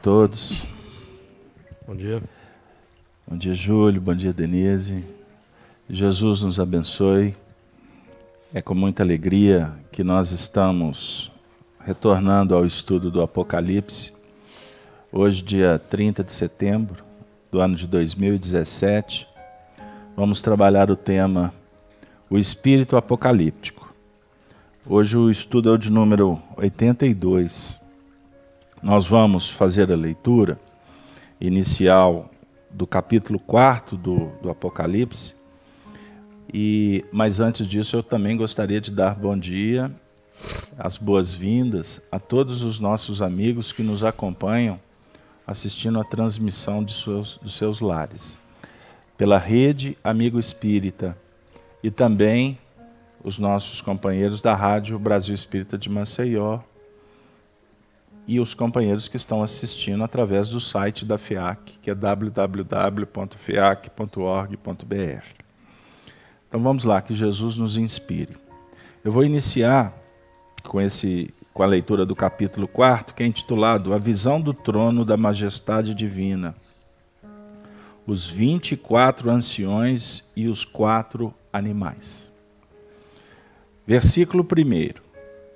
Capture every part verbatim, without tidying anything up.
todos. Bom dia. Bom dia, Júlio. Bom dia, Denise. Jesus nos abençoe. É com muita alegria que nós estamos retornando ao estudo do Apocalipse. Hoje, dia trinta de setembro do ano de dois mil e dezessete, vamos trabalhar o tema O Espírito Apocalíptico. Hoje o estudo é o de número oitenta e dois. Nós vamos fazer a leitura inicial do capítulo quarto do, do Apocalipse. E, mas antes disso eu também gostaria de dar bom dia, as boas-vindas a todos os nossos amigos que nos acompanham assistindo a transmissão de seus, dos seus lares, pela rede Amigo Espírita, e também os nossos companheiros da Rádio Brasil Espírita de Maceió e os companheiros que estão assistindo através do site da FEAC, que é w w w ponto feac ponto org ponto b r. Então vamos lá, que Jesus nos inspire. Eu vou iniciar com, esse, com a leitura do capítulo quarto, que é intitulado A Visão do Trono da Majestade Divina, os vinte e quatro anciões e os quatro animais. Versículo primeiro.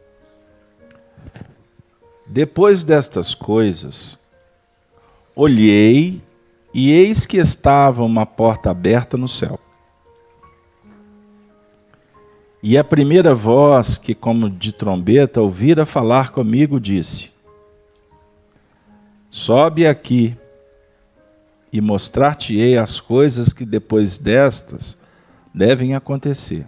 Depois destas coisas, olhei e eis que estava uma porta aberta no céu. E a primeira voz que, como de trombeta, ouvira falar comigo, disse: sobe aqui e mostrar-te-ei as coisas que depois destas devem acontecer.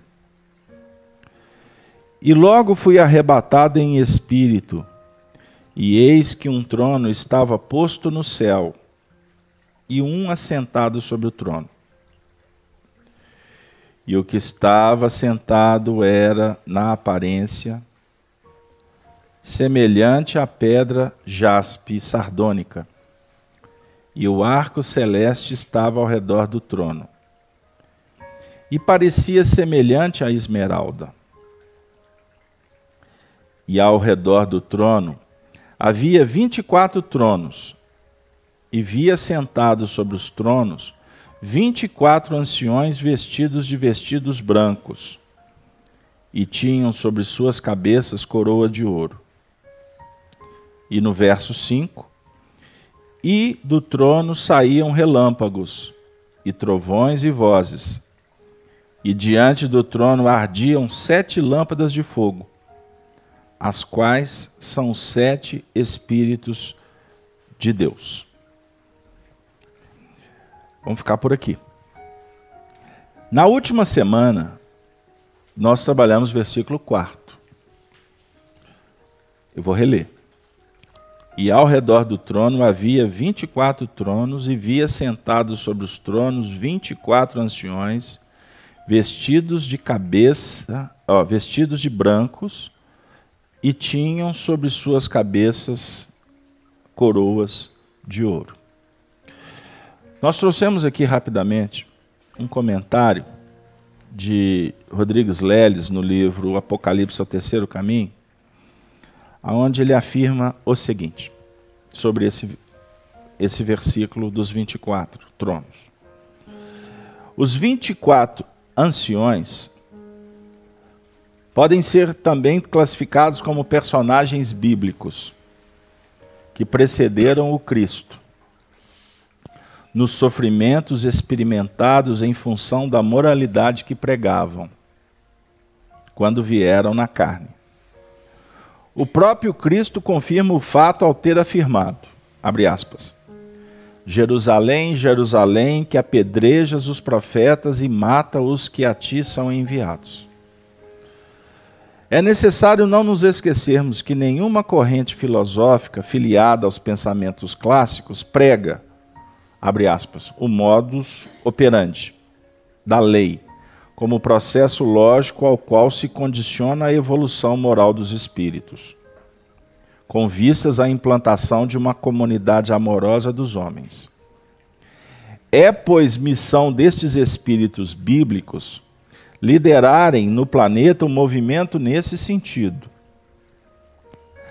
E logo fui arrebatado em espírito, e eis que um trono estava posto no céu, e um assentado sobre o trono. E o que estava sentado era, na aparência, semelhante à pedra jaspe sardônica, e o arco celeste estava ao redor do trono, e parecia semelhante à esmeralda. E ao redor do trono havia vinte e quatro tronos, e via sentados sobre os tronos vinte e quatro anciões vestidos de vestidos brancos, e tinham sobre suas cabeças coroa de ouro. E no verso cinco, e do trono saíam relâmpagos, e trovões e vozes, e diante do trono ardiam sete lâmpadas de fogo, as quais são sete Espíritos de Deus. Vamos ficar por aqui. Na última semana, nós trabalhamos o versículo quarto. Eu vou reler. E ao redor do trono havia vinte e quatro tronos, e via sentados sobre os tronos vinte e quatro anciões, vestidos de cabeça, ó, vestidos de brancos, e tinham sobre suas cabeças coroas de ouro. Nós trouxemos aqui rapidamente um comentário de Rodrigues Leles no livro Apocalipse ao Terceiro Caminho, onde ele afirma o seguinte, sobre esse, esse versículo dos vinte e quatro tronos. Os vinte e quatro anciões podem ser também classificados como personagens bíblicos que precederam o Cristo nos sofrimentos experimentados em função da moralidade que pregavam, quando vieram na carne. O próprio Cristo confirma o fato ao ter afirmado, abre aspas, Jerusalém, Jerusalém, que apedrejas os profetas e mata os que a ti são enviados. É necessário não nos esquecermos que nenhuma corrente filosófica filiada aos pensamentos clássicos prega, abre aspas, o modus operandi da lei, como processo lógico ao qual se condiciona a evolução moral dos espíritos, com vistas à implantação de uma comunidade amorosa dos homens. É, pois, missão destes espíritos bíblicos liderarem no planeta um movimento nesse sentido,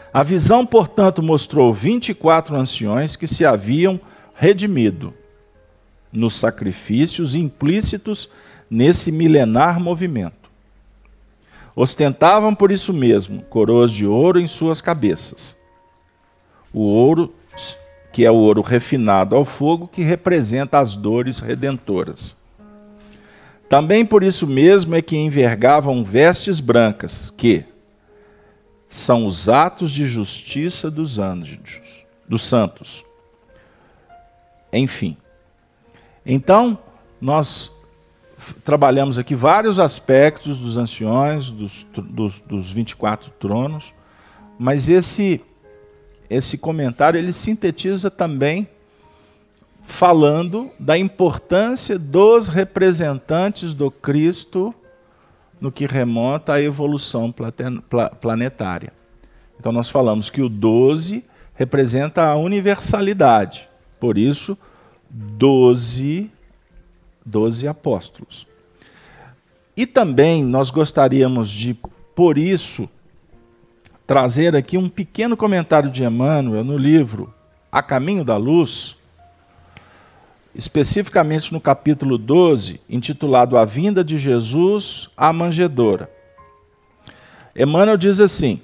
A visão, portanto, mostrou vinte e quatro anciões que se haviam redimido nos sacrifícios implícitos nesse milenar movimento. Ostentavam por isso mesmo coroas de ouro em suas cabeças. O ouro, que é o ouro refinado ao fogo, que representa as dores redentoras. Também por isso mesmo é que envergavam vestes brancas, que são os atos de justiça dos anjos, dos santos. Enfim. Então, nós trabalhamos aqui vários aspectos dos anciões, dos, dos, dos vinte e quatro tronos, mas esse, esse comentário ele sintetiza também falando da importância dos representantes do Cristo no que remonta à evolução planetária. Então nós falamos que o doze representa a universalidade, por isso, doze, doze apóstolos. E também nós gostaríamos de, por isso, trazer aqui um pequeno comentário de Emmanuel no livro A Caminho da Luz, especificamente no capítulo doze, intitulado A Vinda de Jesus à Manjedoura. Emmanuel diz assim: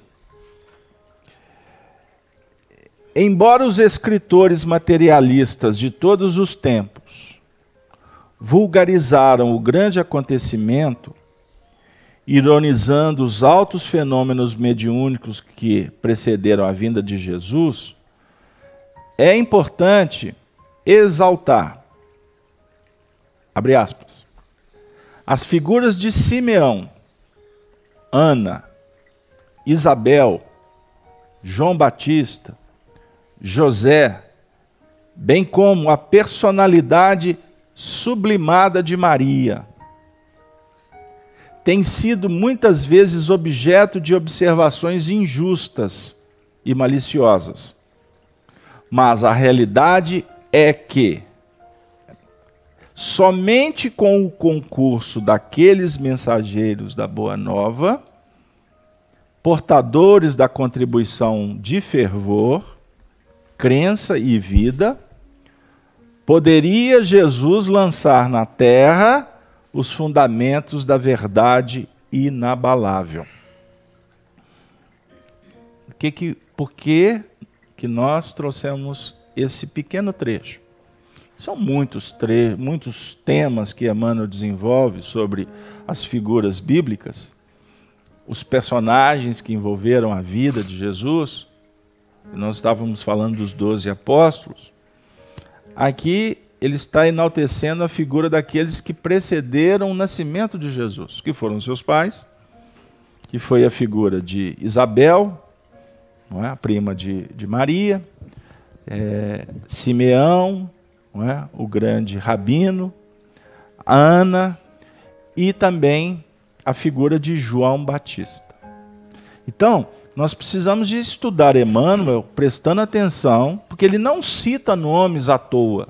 embora os escritores materialistas de todos os tempos vulgarizaram o grande acontecimento, ironizando os altos fenômenos mediúnicos que precederam a vinda de Jesus, é importante exaltar, abre aspas, as figuras de Simeão, Ana, Isabel, João Batista, José, bem como a personalidade sublimada de Maria, tem sido muitas vezes objeto de observações injustas e maliciosas. Mas a realidade é que somente com o concurso daqueles mensageiros da Boa Nova, portadores da contribuição de fervor, crença e vida, poderia Jesus lançar na terra os fundamentos da verdade inabalável. Que que, por que, que nós trouxemos esse pequeno trecho? São muitos, tre muitos temas que Emmanuel desenvolve sobre as figuras bíblicas, os personagens que envolveram a vida de Jesus. Nós estávamos falando dos doze apóstolos. Aqui ele está enaltecendo a figura daqueles que precederam o nascimento de Jesus, que foram seus pais, que foi a figura de Isabel, não é? A prima de, de Maria, é, Simeão, não é? O grande rabino, Ana, e também a figura de João Batista. Então, nós precisamos de estudar Emmanuel prestando atenção, porque ele não cita nomes à toa.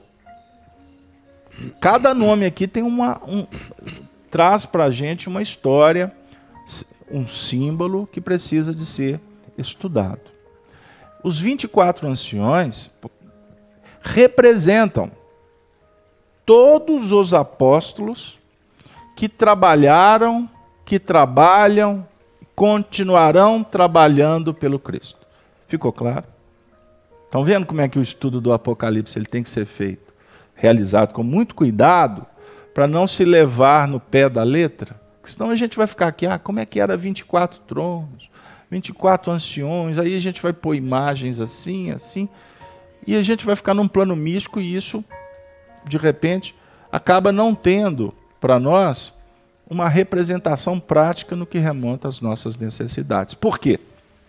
Cada nome aqui tem uma, um, traz para a gente uma história, um símbolo que precisa de ser estudado. Os vinte e quatro anciões representam todos os apóstolos que trabalharam, que trabalham, continuarão trabalhando pelo Cristo. Ficou claro? Estão vendo como é que o estudo do Apocalipse ele tem que ser feito? Realizado com muito cuidado, para não se levar no pé da letra, porque senão a gente vai ficar aqui, ah, como é que era vinte e quatro tronos, vinte e quatro anciões, aí a gente vai pôr imagens assim, assim, e a gente vai ficar num plano místico, e isso, de repente, acaba não tendo para nós uma representação prática no que remonta às nossas necessidades. Por quê?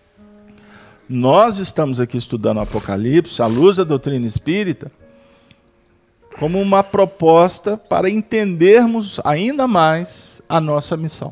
Nós estamos aqui estudando o Apocalipse, à luz da doutrina espírita, como uma proposta para entendermos ainda mais a nossa missão.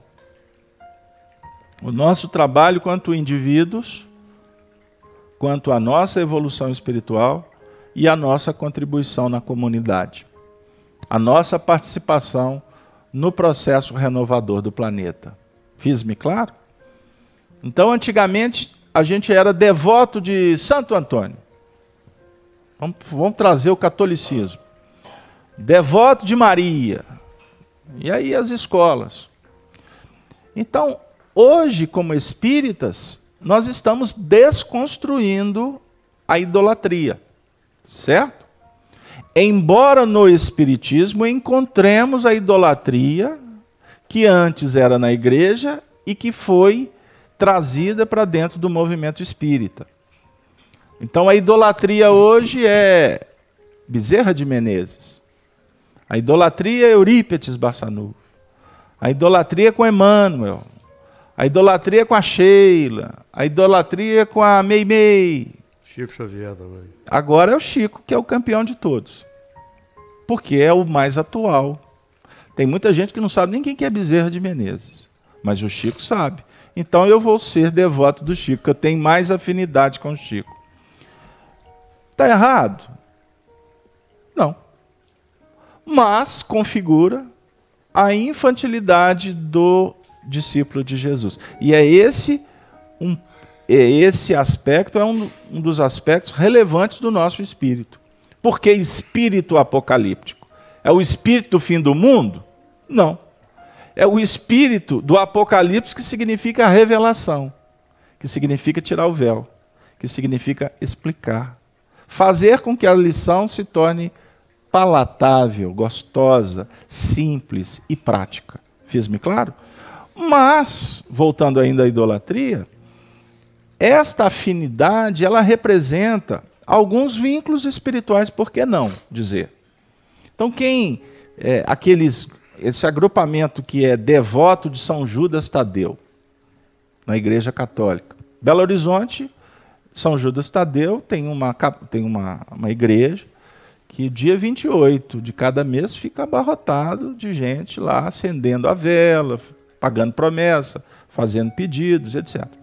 O nosso trabalho quanto indivíduos, quanto a nossa evolução espiritual e a nossa contribuição na comunidade. A nossa participação no processo renovador do planeta. Fiz-me claro? Então, antigamente, a gente era devoto de Santo Antônio. Vamos, vamos trazer o catolicismo. Devoto de Maria. E aí as escolas. Então, hoje, como espíritas, nós estamos desconstruindo a idolatria, certo? Embora no espiritismo encontremos a idolatria que antes era na igreja e que foi trazida para dentro do movimento espírita. Então a idolatria hoje é Bezerra de Menezes. A idolatria é Eurípides Barçanufo. A idolatria com Emmanuel. A idolatria com a Sheila. A idolatria com a Meimei. Chico Xavier também. Agora é o Chico, que é o campeão de todos. Porque é o mais atual. Tem muita gente que não sabe nem quem que é Bezerra de Menezes. Mas o Chico sabe. Então eu vou ser devoto do Chico, porque eu tenho mais afinidade com o Chico. Está errado? Não. Mas configura a infantilidade do discípulo de Jesus. E é esse, um, é esse aspecto, é um, um dos aspectos relevantes do nosso espírito. Por que espírito apocalíptico? É o espírito do fim do mundo? Não. É o espírito do Apocalipse, que significa a revelação, que significa tirar o véu, que significa explicar. Fazer com que a lição se torne palatável, gostosa, simples e prática. Fiz-me claro? Mas, voltando ainda à idolatria, esta afinidade, ela representa alguns vínculos espirituais, por que não dizer? Então, quem, é, aqueles, esse agrupamento que é devoto de São Judas Tadeu, na Igreja Católica. Belo Horizonte, São Judas Tadeu tem uma, tem uma, uma igreja que dia vinte e oito de cada mês fica abarrotado de gente lá acendendo a vela, pagando promessa, fazendo pedidos, etcétera.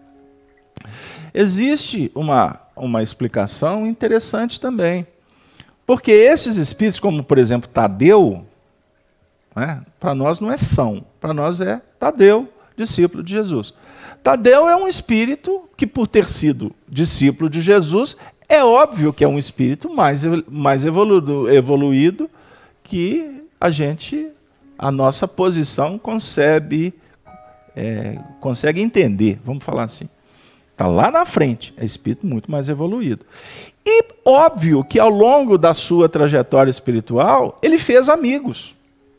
Existe uma, uma explicação interessante também. Porque esses espíritos, como por exemplo Tadeu, né, para nós não é São, para nós é Tadeu, discípulo de Jesus. Tadeu é um espírito que, por ter sido discípulo de Jesus, é óbvio que é um espírito mais, mais evoluído, evoluído que a gente, a nossa posição concebe, é, consegue entender, vamos falar assim. Está lá na frente, é espírito muito mais evoluído. E óbvio que ao longo da sua trajetória espiritual, ele fez amigos.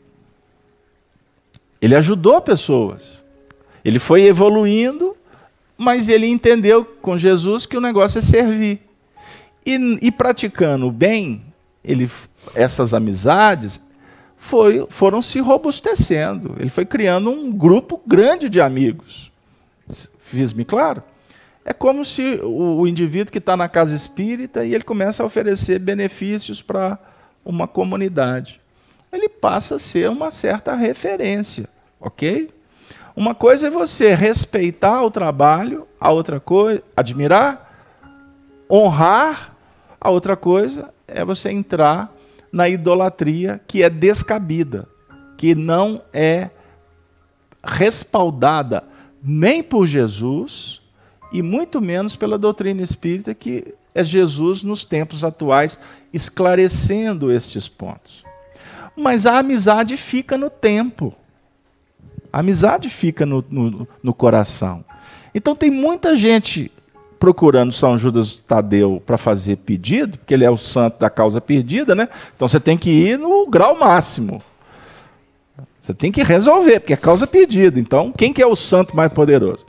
Ele ajudou pessoas. Ele foi evoluindo, mas ele entendeu com Jesus que o negócio é servir. E, e praticando o bem, ele, essas amizades foi, foram se robustecendo. Ele foi criando um grupo grande de amigos. Fiz-me claro? É como se o, o indivíduo que está na casa espírita e ele começa a oferecer benefícios para uma comunidade. Ele passa a ser uma certa referência, ok? Uma coisa é você respeitar o trabalho, a outra coisa, admirar, honrar, a outra coisa é você entrar na idolatria que é descabida, que não é respaldada nem por Jesus e muito menos pela doutrina espírita, que é Jesus nos tempos atuais esclarecendo estes pontos. Mas a amizade fica no tempo. A amizade fica no, no, no coração. Então tem muita gente procurando São Judas Tadeu para fazer pedido, porque ele é o santo da causa perdida, né? Então você tem que ir no grau máximo. Você tem que resolver, porque é causa perdida. Então, quem que é o santo mais poderoso?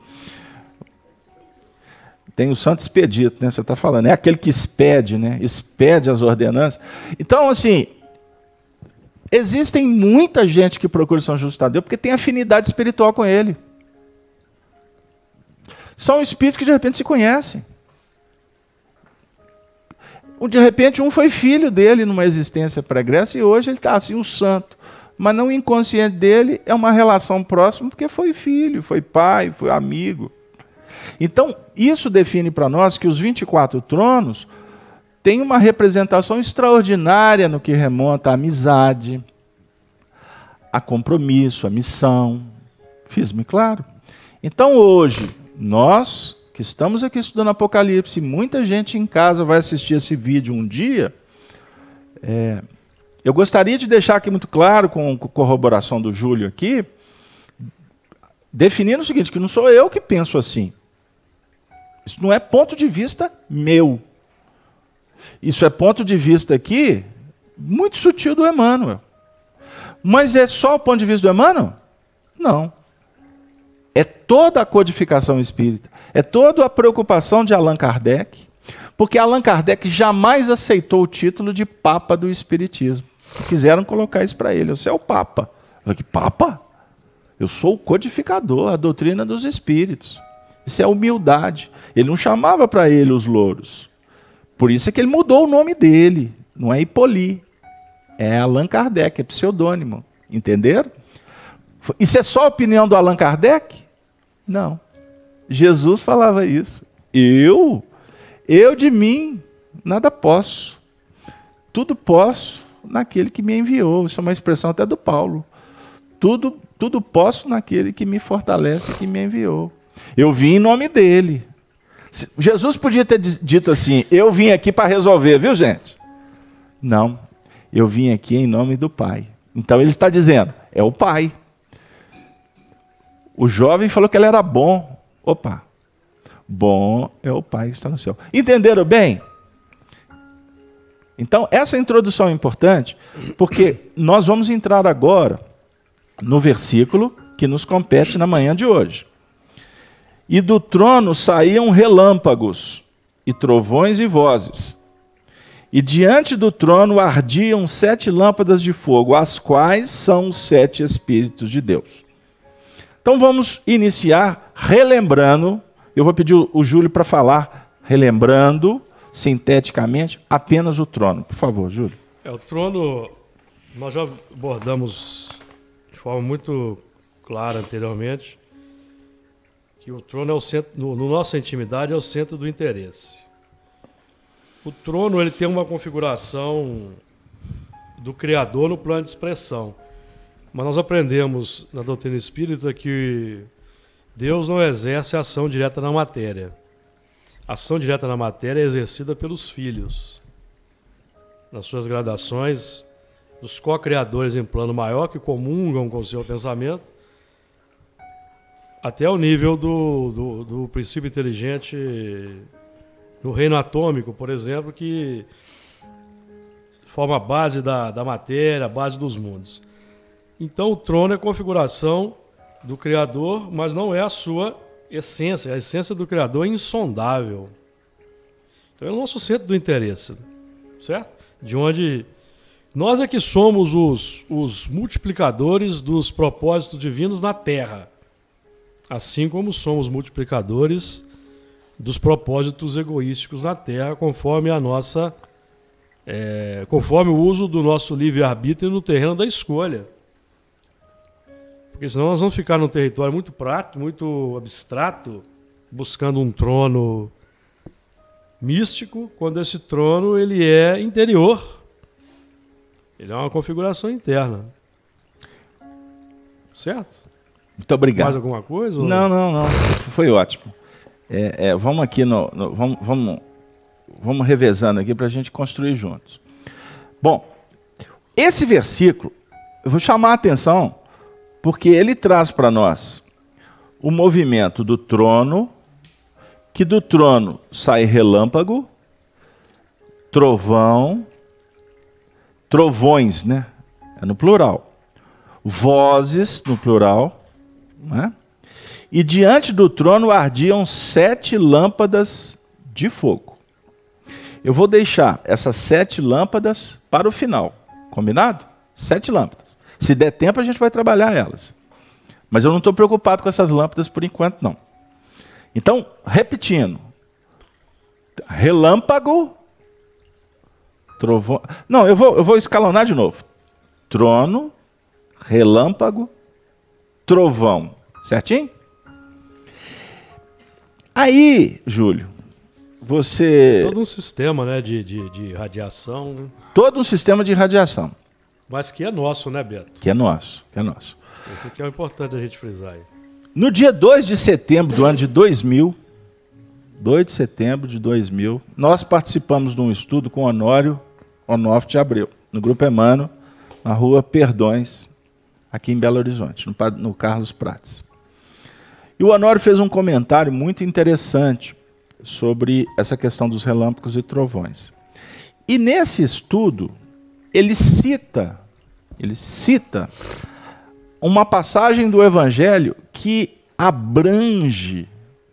Tem o santo expedito, né? Você está falando. É aquele que expede, né? Expede as ordenanças. Então, assim, existem muita gente que procura São Judas Tadeu porque tem afinidade espiritual com ele. São espíritos que de repente se conhecem. De repente um foi filho dele numa existência pregressa e hoje ele está assim, um santo. Mas não inconsciente dele é uma relação próxima porque foi filho, foi pai, foi amigo. Então isso define para nós que os vinte e quatro tronos têm uma representação extraordinária no que remonta à amizade, a compromisso, a missão. Fiz-me claro? Então hoje, nós, que estamos aqui estudando Apocalipse, muita gente em casa vai assistir esse vídeo um dia, é, eu gostaria de deixar aqui muito claro, com a corroboração do Júlio aqui, definindo o seguinte, que não sou eu que penso assim. Isso não é ponto de vista meu. Isso é ponto de vista aqui, muito sutil do Emmanuel. Mas é só o ponto de vista do Emmanuel? Não. É toda a codificação espírita. É toda a preocupação de Allan Kardec, porque Allan Kardec jamais aceitou o título de Papa do Espiritismo. Quiseram colocar isso para ele. Você é o Papa. Eu falei, que Papa? Eu sou o codificador, a doutrina dos espíritos. Isso é humildade. Ele não chamava para ele os louros. Por isso é que ele mudou o nome dele. Não é Hippolyte. É Allan Kardec, é pseudônimo. Entenderam? Isso é só a opinião do Allan Kardec? Não. Jesus falava isso. Eu, eu de mim, nada posso. Tudo posso naquele que me enviou. Isso é uma expressão até do Paulo. Tudo, tudo posso naquele que me fortalece e que me enviou. Eu vim em nome dele. Jesus podia ter dito assim, eu vim aqui para resolver, viu gente? Não, eu vim aqui em nome do Pai. Então ele está dizendo, é o Pai. O jovem falou que ele era bom. Opa, bom é o Pai que está no céu. Entenderam bem? Então essa introdução é importante, porque nós vamos entrar agora no versículo que nos compete na manhã de hoje. E do trono saíam relâmpagos, e trovões e vozes. E diante do trono ardiam sete lâmpadas de fogo, as quais são os sete Espíritos de Deus. Então vamos iniciar relembrando, eu vou pedir o Júlio para falar, relembrando, sinteticamente, apenas o trono. Por favor, Júlio. É, o trono, nós já abordamos de forma muito clara anteriormente, que o trono é o centro, no, no nossa intimidade, é o centro do interesse. O trono ele tem uma configuração do Criador no plano de expressão. Mas nós aprendemos na doutrina espírita que Deus não exerce ação direta na matéria. A ação direta na matéria é exercida pelos filhos. Nas suas gradações, os co-criadores em plano maior que comungam com o seu pensamento, até o nível do, do, do princípio inteligente no reino atômico, por exemplo, que forma a base da, da matéria, a base dos mundos. Então o trono é a configuração do Criador, mas não é a sua essência. A essência do Criador é insondável. Então é o nosso centro do interesse, certo? De onde nós é que somos os, os multiplicadores dos propósitos divinos na Terra. Assim como somos multiplicadores dos propósitos egoísticos na Terra, conforme a nossa, é, conforme o uso do nosso livre-arbítrio no terreno da escolha. Porque senão nós vamos ficar num território muito prático, muito abstrato, buscando um trono místico, quando esse trono ele é interior. Ele é uma configuração interna. Certo? Muito obrigado. Mais alguma coisa? Ou... Não, não, não. Foi ótimo. É, é, vamos aqui, no, no, vamos, vamos, vamos revezando aqui para a gente construir juntos. Bom, esse versículo, eu vou chamar a atenção, porque ele traz para nós o movimento do trono, que do trono sai relâmpago, trovão, trovões, né? É no plural. Vozes, no plural, né? E diante do trono ardiam sete lâmpadas de fogo. Eu vou deixar essas sete lâmpadas para o final, combinado? Sete lâmpadas. Se der tempo, a gente vai trabalhar elas. Mas eu não estou preocupado com essas lâmpadas por enquanto, não. Então, repetindo. Relâmpago, trovão... Não, eu vou, eu vou escalonar de novo. Trono, relâmpago, trovão. Certinho? Aí, Júlio, você... Todo um sistema, né, de, de, de radiação. Né? Todo um sistema de radiação. Mas que é nosso, né, Beto? Que é nosso, que é nosso. Isso aqui é importante a gente frisar aí. No dia dois de setembro do ano de dois mil, dois de setembro de dois mil, nós participamos de um estudo com Honório Onofre de Abreu, no Grupo Emmanuel, na rua Perdões, aqui em Belo Horizonte, no, no Carlos Prates. E o Honório fez um comentário muito interessante sobre essa questão dos relâmpagos e trovões. E nesse estudo, ele cita, ele cita uma passagem do Evangelho que abrange,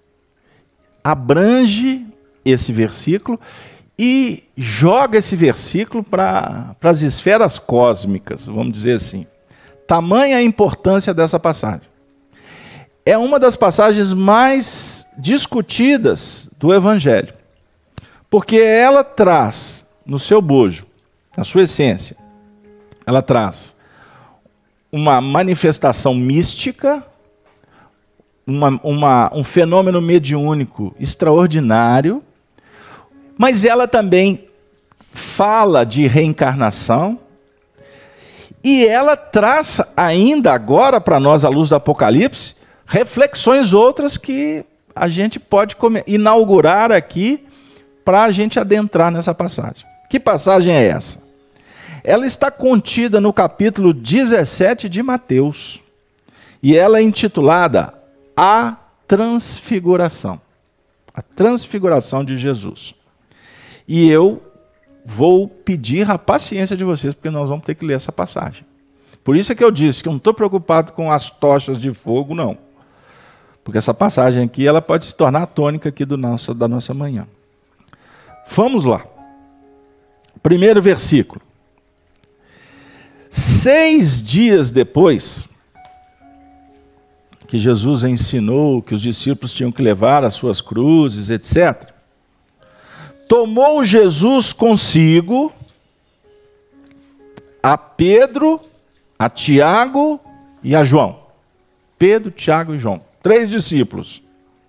abrange esse versículo e joga esse versículo para as esferas cósmicas, vamos dizer assim. Tamanha a importância dessa passagem. É uma das passagens mais discutidas do Evangelho, porque ela traz, no seu bojo, na sua essência, ela traz uma manifestação mística, uma, uma, um fenômeno mediúnico extraordinário, mas ela também fala de reencarnação, e ela traz ainda agora para nós, à luz do Apocalipse, reflexões outras que a gente pode inaugurar aqui para a gente adentrar nessa passagem. Que passagem é essa? Ela está contida no capítulo dezessete de Mateus, e ela é intitulada A Transfiguração. A Transfiguração de Jesus. E eu vou pedir a paciência de vocês, porque nós vamos ter que ler essa passagem. Por isso é que eu disse que eu não estou preocupado com as tochas de fogo, não. Porque essa passagem aqui, ela pode se tornar a tônica aqui do nosso, da nossa manhã. Vamos lá. Primeiro versículo. Seis dias depois que Jesus ensinou que os discípulos tinham que levar as suas cruzes, etcétera, tomou Jesus consigo a Pedro, a Tiago e a João. Pedro, Tiago e João. Três discípulos.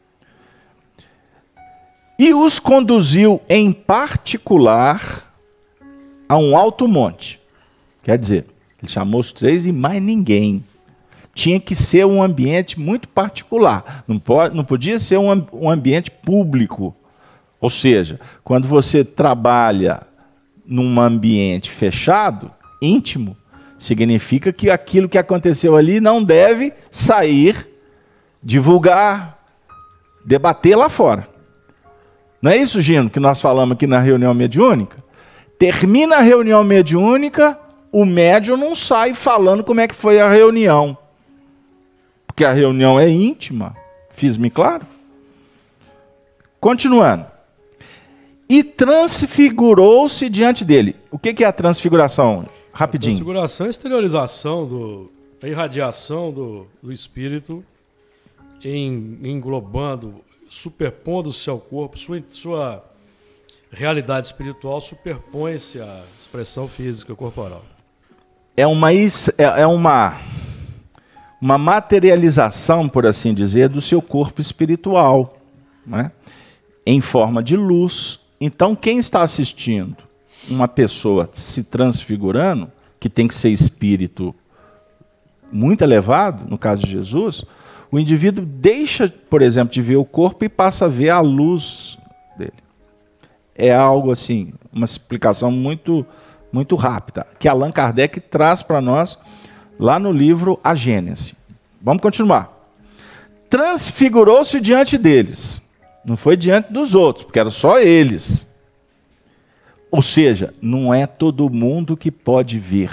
E os conduziu em particular a um alto monte. Quer dizer, ele chamou os três e mais ninguém. Tinha que ser um ambiente muito particular. Não, pode, não podia ser um, um ambiente público. Ou seja, quando você trabalha num ambiente fechado, íntimo, significa que aquilo que aconteceu ali não deve sair, divulgar, debater lá fora. Não é isso, Gino, que nós falamos aqui na reunião mediúnica? Termina a reunião mediúnica, o médium não sai falando como é que foi a reunião. Porque a reunião é íntima. Fiz-me claro? Continuando. E transfigurou-se diante dele. O que é a transfiguração? Rapidinho. A transfiguração é a exteriorização, do, a irradiação do, do espírito em, englobando, superpondo-se ao corpo, sua, sua realidade espiritual superpõe-se à expressão física corporal. É uma, é uma, uma materialização, por assim dizer, do seu corpo espiritual, né? Em forma de luz. Então, quem está assistindo uma pessoa se transfigurando, que tem que ser espírito muito elevado, no caso de Jesus, o indivíduo deixa, por exemplo, de ver o corpo e passa a ver a luz dele. É algo assim, uma explicação muito, muito rápida, que Allan Kardec traz para nós lá no livro A Gênese. Vamos continuar. Transfigurou-se diante deles. Não foi diante dos outros, porque eram só eles. Ou seja, não é todo mundo que pode ver.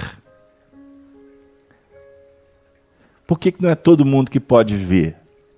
Por que que não é todo mundo que pode ver?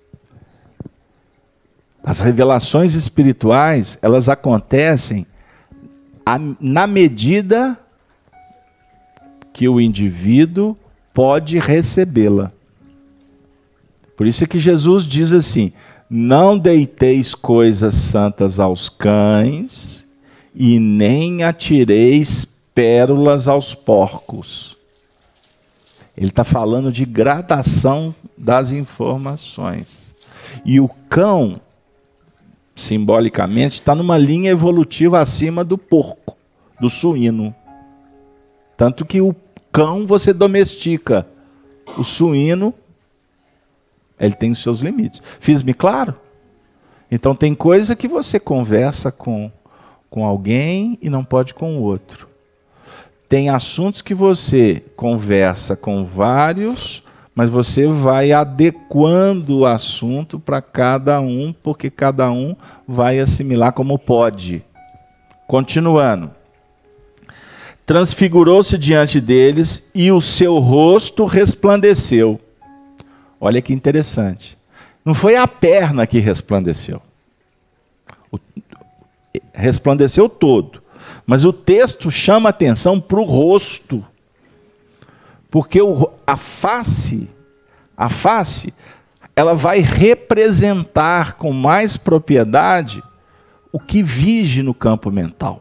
As revelações espirituais, elas acontecem na medida que o indivíduo pode recebê-la. Por isso é que Jesus diz assim: não deiteis coisas santas aos cães e nem atireis pérolas aos porcos. Ele está falando de gradação das informações. E o cão, simbolicamente, está numa linha evolutiva acima do porco, do suíno. Tanto que o cão você domestica. O suíno, ele tem os seus limites. Fiz-me claro? Então tem coisa que você conversa com, com alguém e não pode com o outro. Tem assuntos que você conversa com vários, mas você vai adequando o assunto para cada um, porque cada um vai assimilar como pode. Continuando. Transfigurou-se diante deles e o seu rosto resplandeceu. Olha que interessante. Não foi a perna que resplandeceu. O, resplandeceu todo. Mas o texto chama atenção para o rosto. Porque o, a face, a face, ela vai representar com mais propriedade o que vige no campo mental.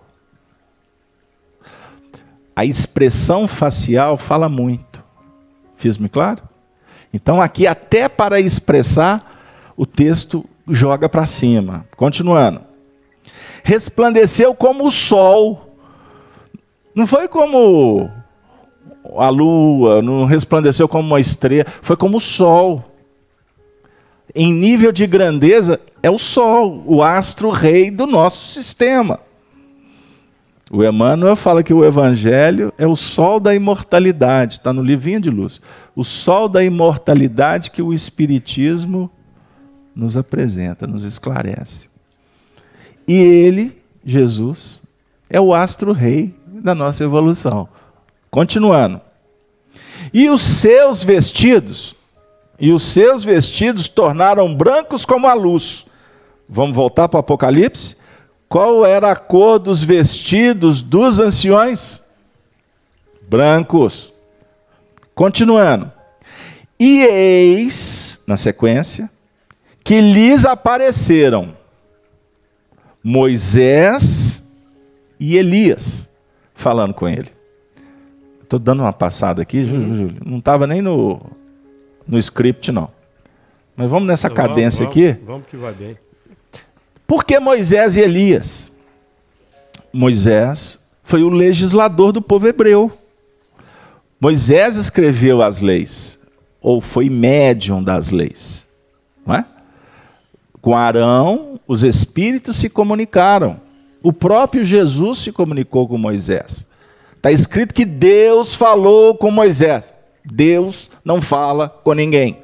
A expressão facial fala muito. Fiz-me claro? Então aqui até para expressar, o texto joga para cima. Continuando. Resplandeceu como o sol. Não foi como a lua, não resplandeceu como uma estrela, foi como o sol. Em nível de grandeza, é o sol, o astro-rei do nosso sistema. O Emmanuel fala que o Evangelho é o sol da imortalidade, está no livrinho de luz. O sol da imortalidade que o Espiritismo nos apresenta, nos esclarece. E ele, Jesus, é o astro-rei da nossa evolução. Continuando. E os seus vestidos, e os seus vestidos tornaram brancos como a luz. Vamos voltar para o Apocalipse? Qual era a cor dos vestidos dos anciões? Brancos. Continuando. E eis, na sequência, que lhes apareceram Moisés e Elias, falando com ele. Estou dando uma passada aqui, Júlio, Júlio. Não estava nem no, no script, não. Mas vamos nessa então, cadência vamos, aqui. Vamos que vai bem. Por que Moisés e Elias? Moisés foi o legislador do povo hebreu. Moisés escreveu as leis, ou foi médium das leis. Não é? Com Arão, os espíritos se comunicaram. O próprio Jesus se comunicou com Moisés. Está escrito que Deus falou com Moisés. Deus não fala com ninguém.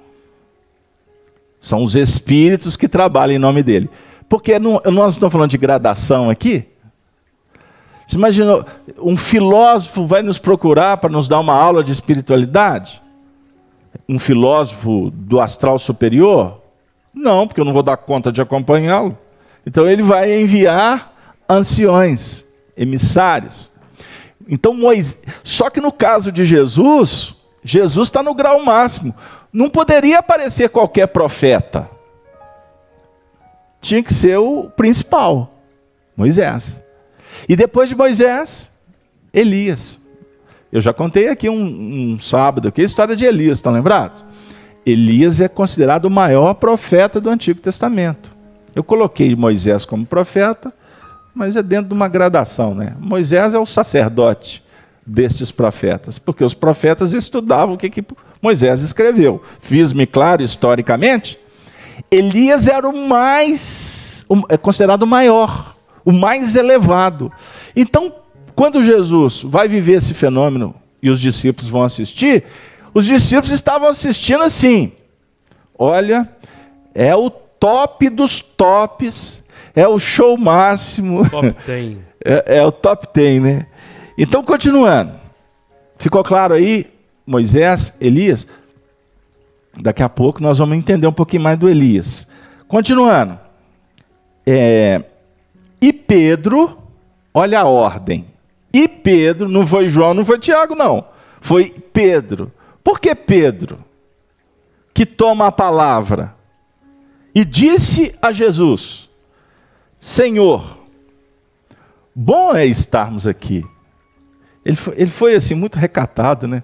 São os espíritos que trabalham em nome dele. Porque não, nós não estamos falando de gradação aqui. Você imagina, um filósofo vai nos procurar para nos dar uma aula de espiritualidade? Um filósofo do astral superior? Não, porque eu não vou dar conta de acompanhá-lo. Então ele vai enviar anciões, emissários. Então, Moisés, só que no caso de Jesus, Jesus está no grau máximo. Não poderia aparecer qualquer profeta. Tinha que ser o principal, Moisés. E depois de Moisés, Elias. Eu já contei aqui um, um sábado aqui a história de Elias, estão lembrados? Elias é considerado o maior profeta do Antigo Testamento. Eu coloquei Moisés como profeta, mas é dentro de uma gradação, né? Moisés é o sacerdote destes profetas, porque os profetas estudavam o que, que Moisés escreveu. Fiz-me claro historicamente? Elias era o mais, é considerado o maior, o mais elevado. Então, quando Jesus vai viver esse fenômeno e os discípulos vão assistir, os discípulos estavam assistindo assim, olha, é o top dos tops, é o show máximo. Top dez. É, é o top dez, né? Então, continuando. Ficou claro aí, Moisés, Elias? Daqui a pouco nós vamos entender um pouquinho mais do Elias. Continuando. É, e Pedro, olha a ordem. E Pedro, não foi João, não foi Tiago, não. Foi Pedro. Por que Pedro? Que toma a palavra. E disse a Jesus: Senhor, bom é estarmos aqui. Ele foi, ele foi assim, muito recatado, né?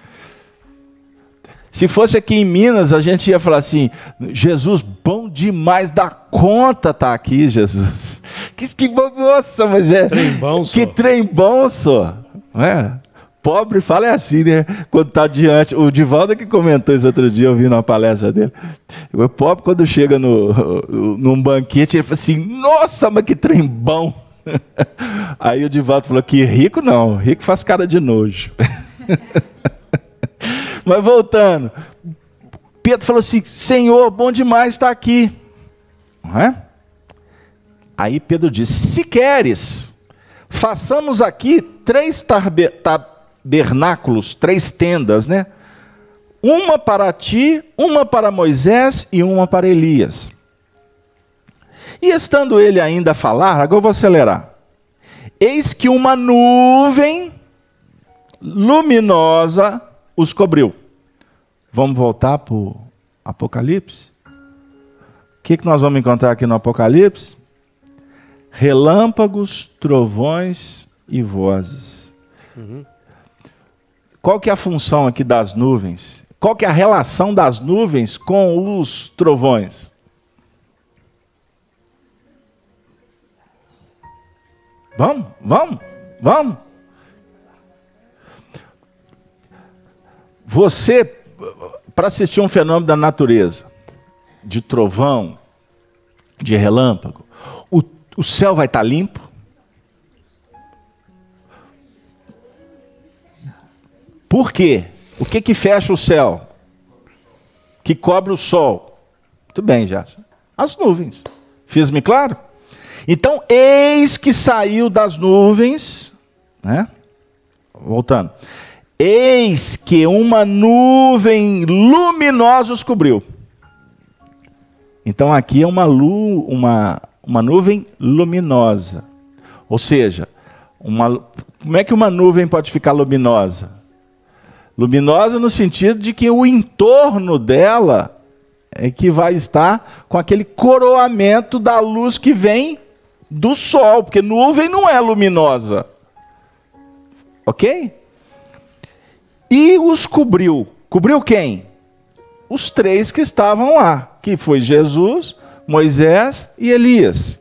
Se fosse aqui em Minas, a gente ia falar assim: Jesus, bom demais, dá conta estar aqui, Jesus. Que, que nossa, mas é... Trem bom, que só. trem bom, só. Não é? Pobre fala é assim, né? Quando está diante. O Divaldo que comentou isso outro dia, eu vi numa palestra dele. O pobre, quando chega no, num banquete, ele fala assim: nossa, mas que trem bom. Aí o Divaldo falou que rico não, rico faz cara de nojo. Mas voltando, Pedro falou assim: Senhor, bom demais estar aqui. Não é? Aí Pedro disse: se queres, façamos aqui três tabernáculos, três tendas, né? Uma para ti, uma para Moisés e uma para Elias. E estando ele ainda a falar, agora eu vou acelerar. Eis que uma nuvem luminosa os cobriu. Vamos voltar para o Apocalipse? O que, que nós vamos encontrar aqui no Apocalipse? Relâmpagos, trovões e vozes. Uhum. Qual que é a função aqui das nuvens? Qual que é a relação das nuvens com os trovões? Vamos, vamos, vamos. Você, para assistir um fenômeno da natureza, de trovão, de relâmpago, o, o céu vai estar limpo? Por quê? O que que fecha o céu? Que cobre o sol? Muito bem, já. As nuvens. Fiz-me claro? Então, eis que saiu das nuvens, né? Voltando. Eis que uma nuvem luminosa os cobriu. Então, aqui é uma, lu, uma, uma nuvem luminosa. Ou seja, uma, como é que uma nuvem pode ficar luminosa? Luminosa no sentido de que o entorno dela é que vai estar com aquele coroamento da luz que vem do sol, porque nuvem não é luminosa. Ok? E os cobriu. Cobriu quem? Os três que estavam lá, que foi Jesus, Moisés e Elias.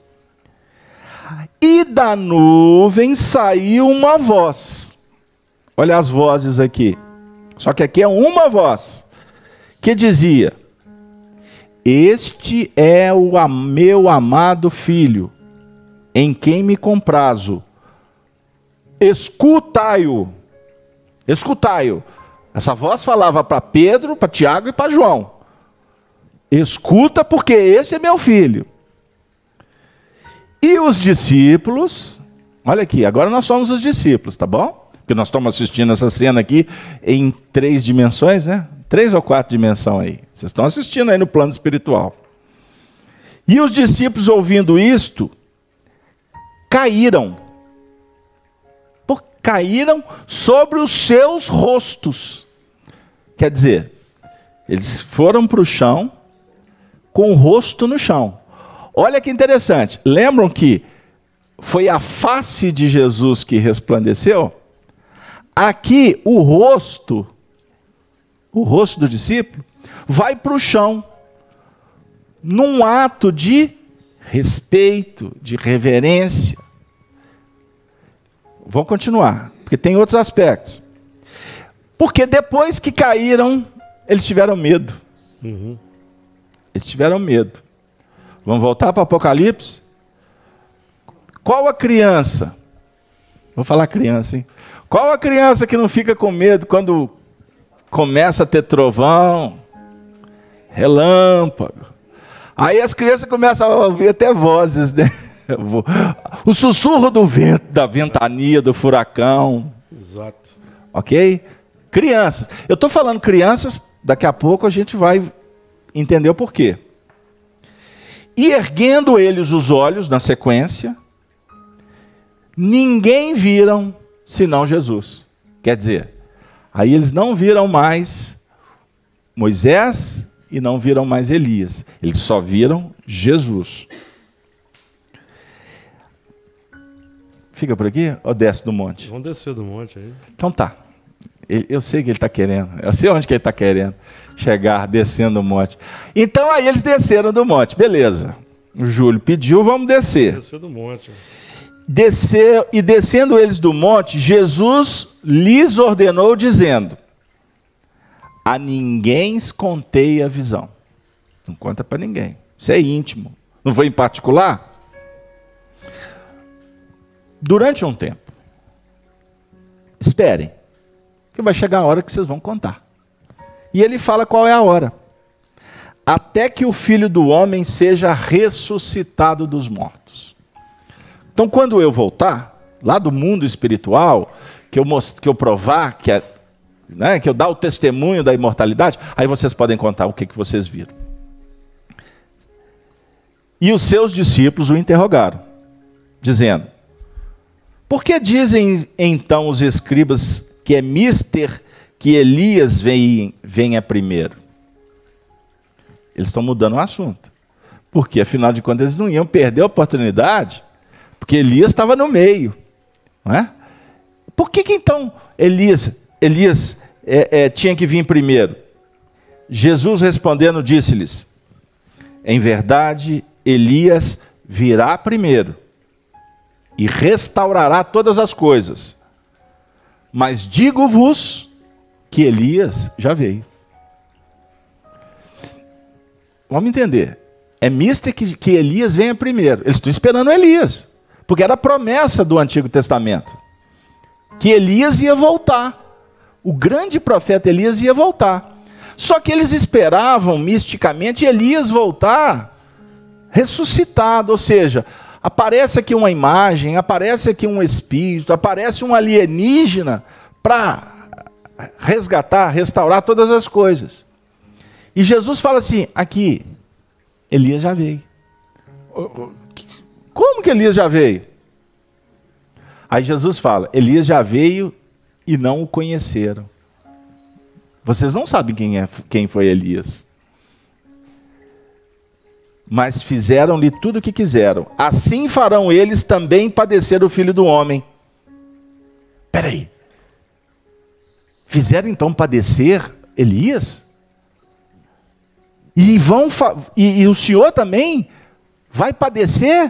E da nuvem saiu uma voz. Olha as vozes aqui. Só que aqui é uma voz que dizia: este é o meu amado filho, em quem me comprazo. Escutai-o. Escutai-o. Essa voz falava para Pedro, para Tiago e para João. Escuta, porque esse é meu filho. E os discípulos, olha aqui, agora nós somos os discípulos, tá bom? Porque nós estamos assistindo essa cena aqui em três dimensões, né? Três ou quatro dimensões aí. Vocês estão assistindo aí no plano espiritual. E os discípulos, ouvindo isto, caíram. Por, caíram sobre os seus rostos. Quer dizer, eles foram para o chão com o rosto no chão. Olha que interessante. Lembram que foi a face de Jesus que resplandeceu? Aqui o rosto, o rosto do discípulo, vai para o chão, num ato de respeito, de reverência. Vou continuar, porque tem outros aspectos. Porque depois que caíram, eles tiveram medo. Uhum. Eles tiveram medo. Vamos voltar para o Apocalipse? Qual a criança? Vou falar criança, hein? Qual a criança que não fica com medo quando começa a ter trovão, relâmpago? Aí as crianças começam a ouvir até vozes, né? O sussurro do vento, da ventania, do furacão. Exato. Ok? Crianças. Eu estou falando crianças, daqui a pouco a gente vai entender o porquê. E erguendo eles os olhos, na sequência, ninguém viram senão Jesus. Quer dizer, aí eles não viram mais Moisés e não viram mais Elias. Eles só viram Jesus. Fica por aqui ou desce do monte? Vamos descer do monte aí. Então tá. Eu sei que ele está querendo. Eu sei onde que ele está querendo chegar, descendo do monte. Então aí eles desceram do monte. Beleza. O Júlio pediu, vamos descer. Descer do monte. descer, e descendo eles do monte, Jesus lhes ordenou, dizendo: a ninguém contei a visão. Não conta para ninguém. Isso é íntimo. Não foi em particular? Durante um tempo. Esperem. Que vai chegar a hora que vocês vão contar. E ele fala qual é a hora. Até que o Filho do Homem seja ressuscitado dos mortos. Então, quando eu voltar, lá do mundo espiritual, que eu, most... que eu provar, que, é, né, que eu dar o testemunho da imortalidade, aí vocês podem contar o que, que vocês viram. E os seus discípulos o interrogaram, dizendo: por que dizem então os escribas que é mister que Elias vem, venha primeiro? Eles estão mudando o assunto. Porque, afinal de contas, eles não iam perder a oportunidade, porque Elias estava no meio. Não é? Por que, que então Elias, Elias é, é, tinha que vir primeiro? Jesus respondendo disse-lhes: em verdade, Elias virá primeiro e restaurará todas as coisas. Mas digo-vos que Elias já veio. Vamos entender. É mister que, que Elias venha primeiro. Eles estão esperando Elias, porque era a promessa do Antigo Testamento, que Elias ia voltar. O grande profeta Elias ia voltar. Só que eles esperavam misticamente Elias voltar ressuscitado, ou seja, aparece aqui uma imagem, aparece aqui um espírito, aparece um alienígena para resgatar, restaurar todas as coisas. E Jesus fala assim, aqui, Elias já veio. Como que Elias já veio? Aí Jesus fala, Elias já veio e não o conheceram. Vocês não sabem quem, é, quem foi Elias. Mas fizeram-lhe tudo o que quiseram. Assim farão eles também padecer o Filho do Homem. Espera aí. Fizeram então padecer Elias? E, vão e, e o Senhor também vai padecer?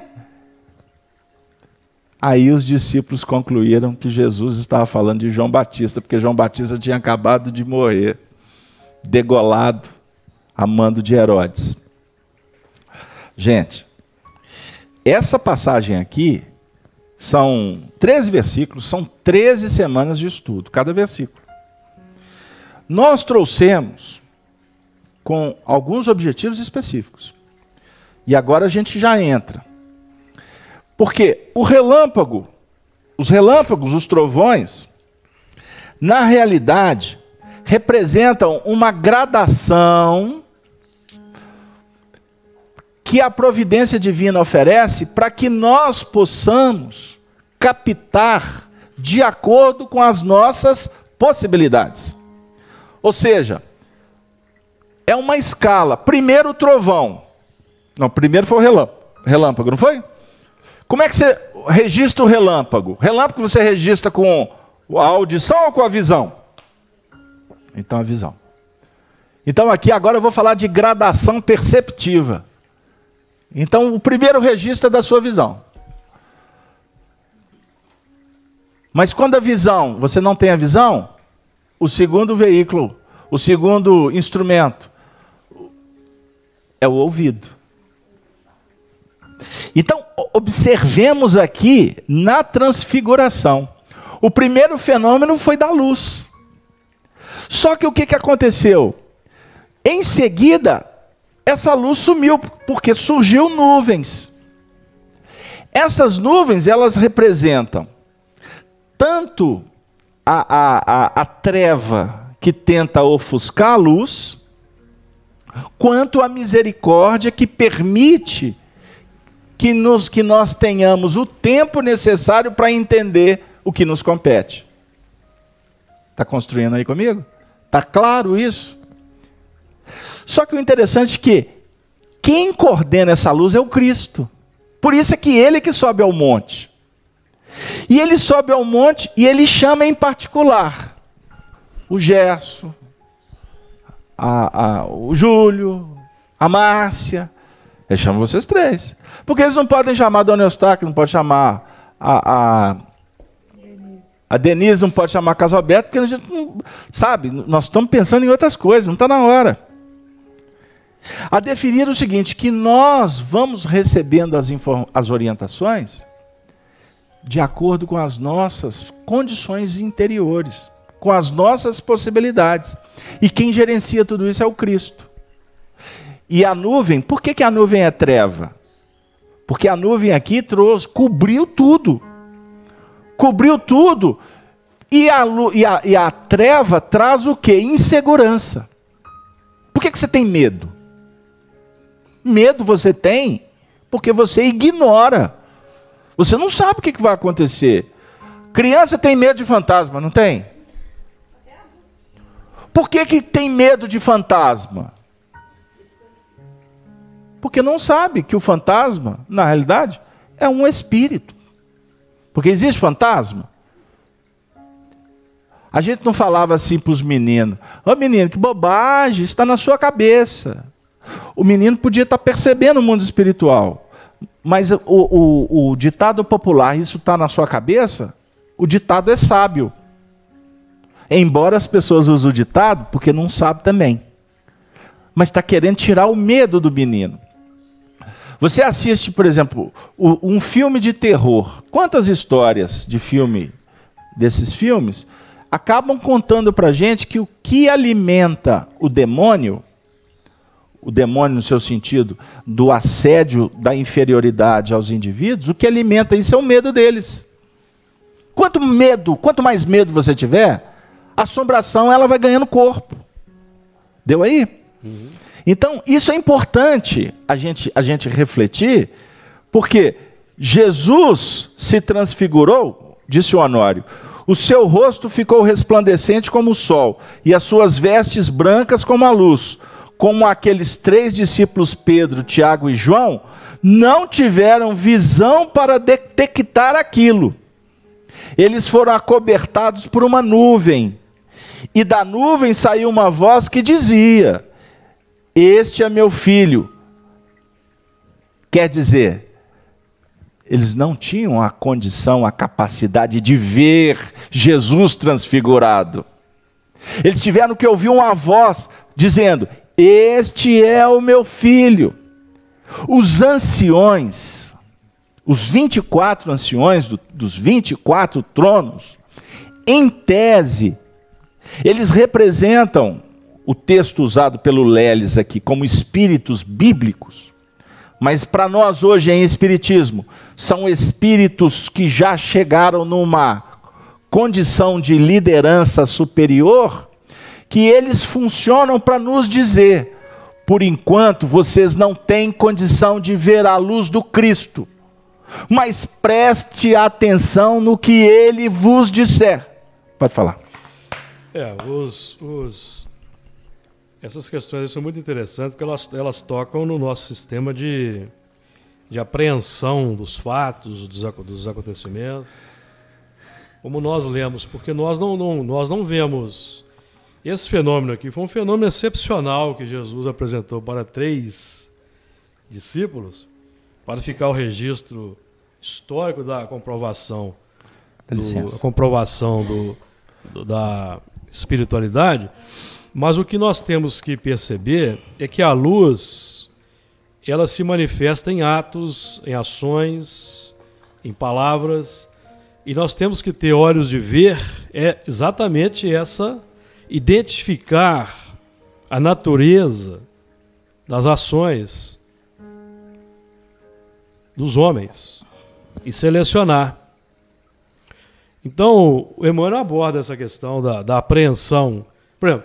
Aí os discípulos concluíram que Jesus estava falando de João Batista, porque João Batista tinha acabado de morrer, degolado, a mando de Herodes. Gente, essa passagem aqui são treze versículos, são treze semanas de estudo, cada versículo. Nós trouxemos com alguns objetivos específicos. E agora a gente já entra. Porque o relâmpago, os relâmpagos, os trovões, na realidade, representam uma gradação que a providência divina oferece para que nós possamos captar de acordo com as nossas possibilidades. Ou seja, é uma escala. Primeiro o trovão. Não, primeiro foi o relâmpago, relâmpago, não foi? Como é que você registra o relâmpago? Relâmpago você registra com a audição ou com a visão? Então a visão. Então aqui agora eu vou falar de gradação perceptiva. Então o primeiro registro é da sua visão. Mas quando a visão, você não tem a visão, o segundo veículo, o segundo instrumento é o ouvido. Então, observemos aqui na transfiguração. O primeiro fenômeno foi da luz. Só que o que, que aconteceu? Em seguida, essa luz sumiu, porque surgiu nuvens. Essas nuvens, elas representam tanto a, a, a, a treva que tenta ofuscar a luz, quanto a misericórdia que permite que, nos, que nós tenhamos o tempo necessário para entender o que nos compete. Está construindo aí comigo? Está claro isso? Só que o interessante é que quem coordena essa luz é o Cristo. Por isso é que ele que sobe ao monte. E ele sobe ao monte e ele chama em particular o Gerson, a, a, o Júlio, a Márcia. Ele chama vocês três. Porque eles não podem chamar a Dona Eustáquio, não pode chamar a, a, a Denise não pode chamar caso aberto, porque a gente não sabe, nós estamos pensando em outras coisas, não está na hora. A definir o seguinte, que nós vamos recebendo as, as orientações de acordo com as nossas condições interiores, com as nossas possibilidades. E quem gerencia tudo isso é o Cristo. E a nuvem, por que, que a nuvem é treva? Porque a nuvem aqui trouxe, cobriu tudo. Cobriu tudo. E a, e a, e a treva traz o quê? Insegurança. Por que, que você tem medo? Medo você tem porque você ignora. Você não sabe o que, que vai acontecer. Criança tem medo de fantasma, não tem? Por que, que tem medo de fantasma? Porque não sabe que o fantasma, na realidade, é um espírito. Porque existe fantasma. A gente não falava assim para os meninos. Ô menino, que bobagem, está na sua cabeça. O menino podia estar percebendo o mundo espiritual. Mas o, o, o ditado popular, isso está na sua cabeça? O ditado é sábio. Embora as pessoas usem o ditado, porque não sabe também. Mas está querendo tirar o medo do menino. Você assiste, por exemplo, um filme de terror. Quantas histórias de filme, desses filmes, acabam contando para a gente que o que alimenta o demônio, o demônio no seu sentido do assédio, da inferioridade aos indivíduos, o que alimenta isso é o medo deles. Quanto medo, quanto mais medo você tiver, a assombração ela vai ganhando corpo. Deu aí? Uhum. Então, isso é importante a gente, a gente refletir, porque Jesus se transfigurou, disse o Honório, o seu rosto ficou resplandecente como o sol, e as suas vestes brancas como a luz, como aqueles três discípulos, Pedro, Tiago e João, não tiveram visão para detectar aquilo. Eles foram acobertados por uma nuvem, e da nuvem saiu uma voz que dizia: este é meu filho. Quer dizer, eles não tinham a condição, a capacidade de ver Jesus transfigurado. Eles tiveram que ouvir uma voz dizendo: este é o meu filho. Os anciões, os vinte e quatro anciões do, dos vinte e quatro tronos, em tese, eles representam o texto usado pelo Leles aqui como espíritos bíblicos, mas para nós hoje em espiritismo, são espíritos que já chegaram numa condição de liderança superior, que eles funcionam para nos dizer: por enquanto vocês não têm condição de ver a luz do Cristo, mas preste atenção no que ele vos disser. Pode falar. É, os... os... Essas questões são muito interessantes, porque elas, elas tocam no nosso sistema de, de apreensão dos fatos, dos, dos acontecimentos. Como nós lemos, porque nós não, não, nós não vemos... Esse fenômeno aqui foi um fenômeno excepcional que Jesus apresentou para três discípulos, para ficar o registro histórico da comprovação, do, a comprovação do, do, da espiritualidade. Mas o que nós temos que perceber é que a luz, ela se manifesta em atos, em ações, em palavras, e nós temos que ter olhos de ver, é exatamente essa, identificar a natureza das ações dos homens e selecionar. Então, o Emmanuel aborda essa questão da, da apreensão. Por exemplo,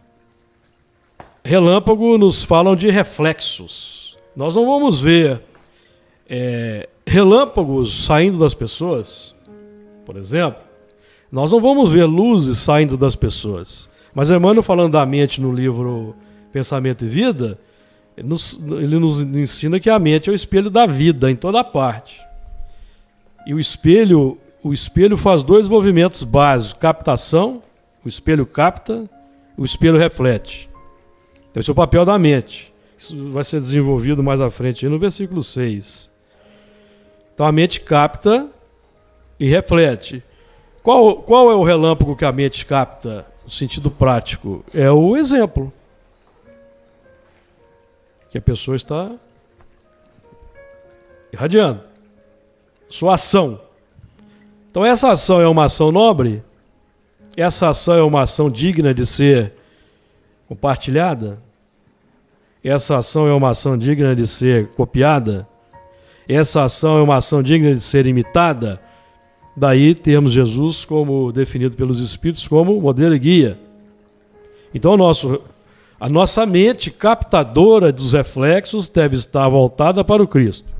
relâmpago nos falam de reflexos. Nós não vamos ver é, relâmpagos saindo das pessoas, por exemplo. Nós não vamos ver luzes saindo das pessoas. Mas Emmanuel, falando da mente no livro Pensamento e Vida, ele nos, ele nos ensina que a mente é o espelho da vida em toda parte. E o espelho, o espelho faz dois movimentos básicos: captação, o espelho capta, o espelho reflete. Esse é o papel da mente. Isso vai ser desenvolvido mais à frente, no versículo seis. Então a mente capta e reflete. Qual, qual é o relâmpago que a mente capta no sentido prático? É o exemplo. Que a pessoa está irradiando. Sua ação. Então essa ação é uma ação nobre? Essa ação é uma ação digna de ser compartilhada? Essa ação é uma ação digna de ser copiada? Essa ação é uma ação digna de ser imitada? Daí temos Jesus como definido pelos Espíritos como modelo e guia. Então o nosso, a nossa mente captadora dos reflexos deve estar voltada para o Cristo.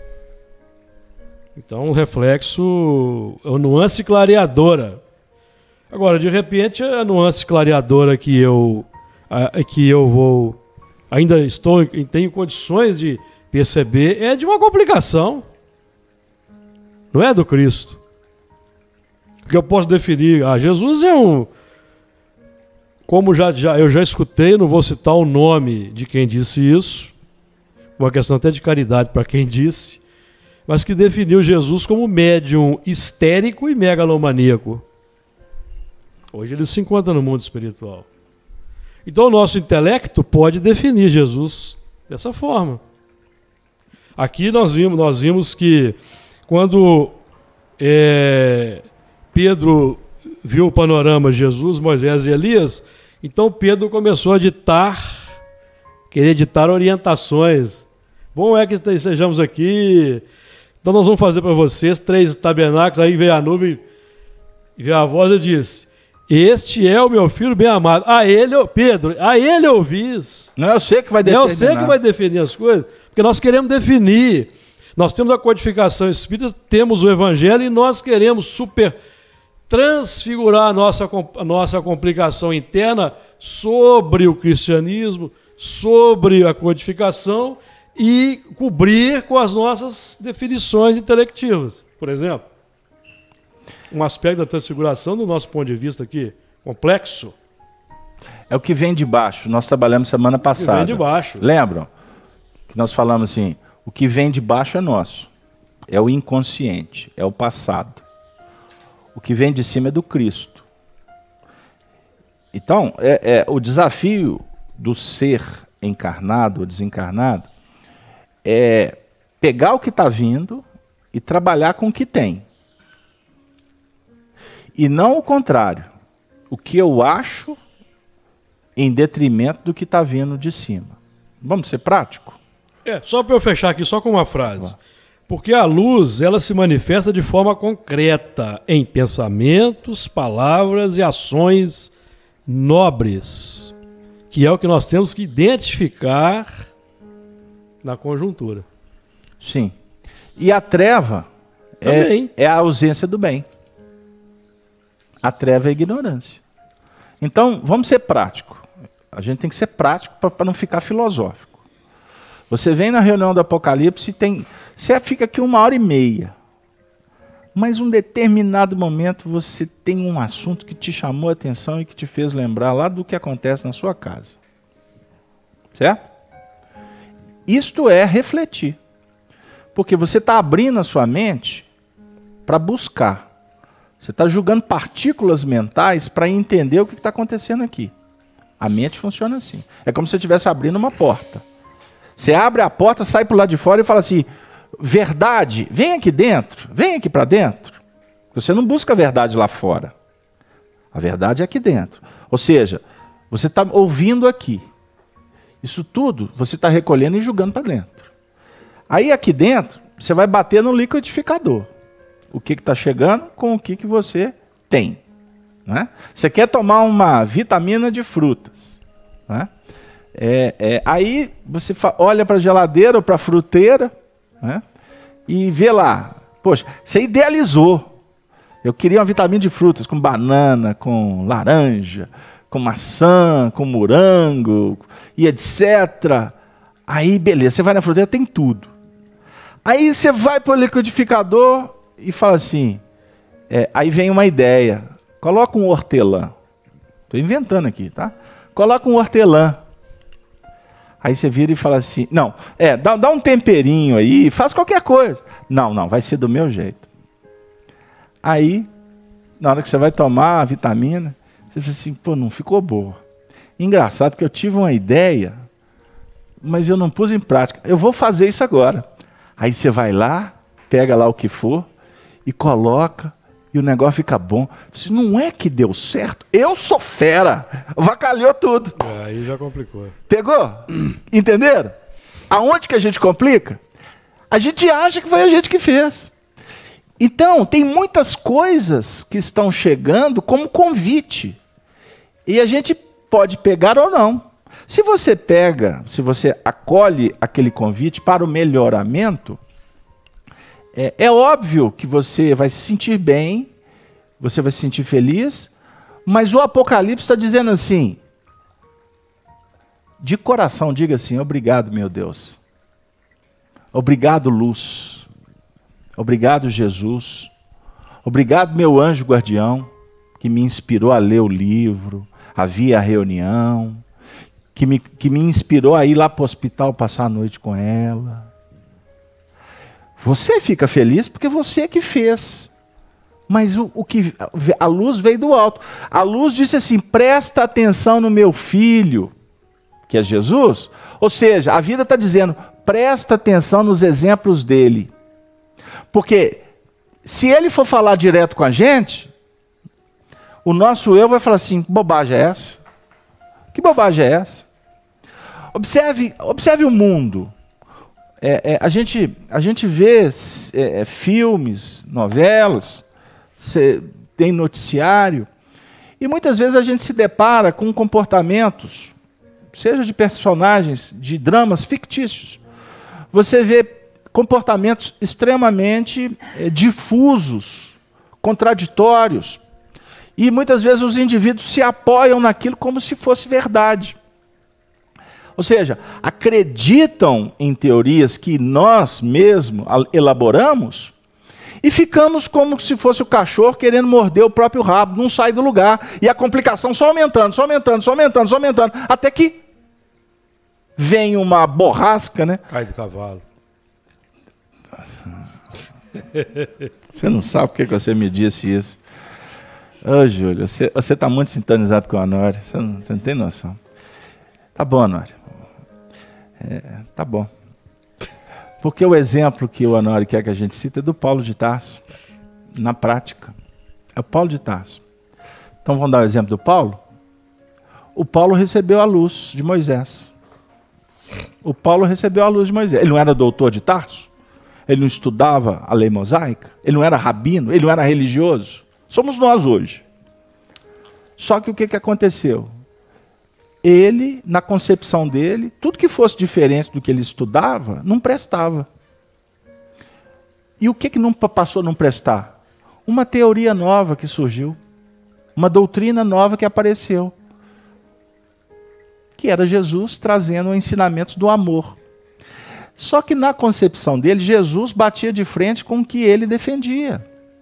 Então o reflexo é uma nuance clareadora. Agora, de repente, a nuance clareadora que eu, a, que eu vou, ainda estou, tenho condições de perceber, é de uma complicação. Não é do Cristo. Porque eu posso definir, ah, Jesus é um... Como já, já, eu já escutei, não vou citar o nome de quem disse isso, uma questão até de caridade para quem disse, mas que definiu Jesus como médium histérico e megalomaníaco. Hoje ele se encontra no mundo espiritual. Então o nosso intelecto pode definir Jesus dessa forma. Aqui nós vimos, nós vimos que quando é, Pedro viu o panorama de Jesus, Moisés e Elias, então Pedro começou a ditar, querer ditar orientações. Bom é que estejamos aqui, então nós vamos fazer para vocês três tabernáculos. Aí veio a nuvem, veio a voz e disse: este é o meu filho bem amado. A ele, Pedro, a ele ouvis. Não é você que vai definir. Não é você que vai definir as coisas, porque nós queremos definir. Nós temos a codificação espírita, temos o evangelho e nós queremos super transfigurar a nossa, a nossa complicação interna sobre o cristianismo, sobre a codificação e cobrir com as nossas definições intelectivas. Por exemplo, um aspecto da transfiguração, do nosso ponto de vista aqui, complexo. É o que vem de baixo. Nós trabalhamos semana passada. O que vem de baixo. Lembram? Que nós falamos assim, o que vem de baixo é nosso. É o inconsciente, é o passado. O que vem de cima é do Cristo. Então, é, é, o desafio do ser encarnado ou desencarnado é pegar o que está vindo e trabalhar com o que tem. E não o contrário. O que eu acho em detrimento do que está vindo de cima. Vamos ser prático? É, só para eu fechar aqui, só com uma frase. Porque a luz, ela se manifesta de forma concreta em pensamentos, palavras e ações nobres, que é o que nós temos que identificar na conjuntura. Sim. E a treva é, é a ausência do bem. A treva é a ignorância. Então, vamos ser prático. A gente tem que ser prático para não ficar filosófico. Você vem na reunião do Apocalipse e tem... Você fica aqui uma hora e meia. Mas em um determinado momento você tem um assunto que te chamou a atenção e que te fez lembrar lá do que acontece na sua casa. Certo? Isto é refletir. Porque você está abrindo a sua mente para buscar. Você está julgando partículas mentais para entender o que está acontecendo aqui. A mente funciona assim. É como se você estivesse abrindo uma porta. Você abre a porta, sai para o lado de fora e fala assim, verdade, vem aqui dentro, vem aqui para dentro. Você não busca a verdade lá fora. A verdade é aqui dentro. Ou seja, você está ouvindo aqui. Isso tudo você está recolhendo e julgando para dentro. Aí aqui dentro, você vai bater no liquidificador. O que está chegando com o que, que você tem. Né? Você quer tomar uma vitamina de frutas. Né? É, é, aí você olha para a geladeira ou para a fruteira, né? E vê lá. Poxa, você idealizou. Eu queria uma vitamina de frutas com banana, com laranja, com maçã, com morango e etcétera. Aí beleza, você vai na fruteira, tem tudo. Aí você vai para o liquidificador e fala assim, é, aí vem uma ideia, coloca um hortelã, estou inventando aqui, tá? Coloca um hortelã, aí você vira e fala assim, não, é, dá, dá um temperinho aí, faz qualquer coisa, não, não, vai ser do meu jeito. Aí, na hora que você vai tomar a vitamina, você fala assim, pô, não ficou boa. Engraçado que eu tive uma ideia, mas eu não pus em prática. Eu vou fazer isso agora. Aí você vai lá, pega lá o que for e coloca e o negócio fica bom. Você, não é que deu certo? Eu sou fera. Vacalhou tudo. É, aí já complicou. Pegou? Entenderam? Aonde que a gente complica? A gente acha que foi a gente que fez. Então, tem muitas coisas que estão chegando como convite. E a gente pode pegar ou não. Se você pega, se você acolhe aquele convite para o melhoramento, é, é óbvio que você vai se sentir bem, você vai se sentir feliz, mas o Apocalipse está dizendo assim, de coração, diga assim, obrigado, meu Deus. Obrigado, luz. Obrigado, Jesus. Obrigado, meu anjo guardião, que me inspirou a ler o livro, a vir à reunião, que me, que me inspirou a ir lá para o hospital passar a noite com ela. Você fica feliz porque você é que fez. Mas o, o que, a luz veio do alto. A luz disse assim, presta atenção no meu filho, que é Jesus. Ou seja, a vida está dizendo, presta atenção nos exemplos dele. Porque se ele for falar direto com a gente, o nosso eu vai falar assim, que bobagem é essa? Que bobagem é essa? Observe, observe o mundo. É, é, a, gente, a gente vê é, filmes, novelas, cê, tem noticiário, e muitas vezes a gente se depara com comportamentos, seja de personagens, de dramas fictícios. Você vê comportamentos extremamente é, difusos, contraditórios, e muitas vezes os indivíduos se apoiam naquilo como se fosse verdade. Ou seja, acreditam em teorias que nós mesmos elaboramos e ficamos como se fosse o cachorro querendo morder o próprio rabo, não sai do lugar, e a complicação só aumentando, só aumentando, só aumentando, só aumentando, até que vem uma borrasca, né? Cai do cavalo. Você não sabe por que você me disse isso. Ô, Júlio, você está muito sintonizado com a Honório, você não, você não tem noção. Tá bom, Honório. É, tá bom. Porque o exemplo que o Honório quer que a gente cita é do Paulo de Tarso, na prática. É o Paulo de Tarso. Então vamos dar o exemplo do Paulo? O Paulo recebeu a luz de Moisés. O Paulo recebeu a luz de Moisés. Ele não era doutor de Tarso? Ele não estudava a lei mosaica? Ele não era rabino? Ele não era religioso? Somos nós hoje. Só que o que, que aconteceu? Ele, na concepção dele, tudo que fosse diferente do que ele estudava, não prestava. E o que, que não passou a não prestar? Uma teoria nova que surgiu. Uma doutrina nova que apareceu. Que era Jesus trazendo ensinamentos do amor. Só que na concepção dele, Jesus batia de frente com o que ele defendia.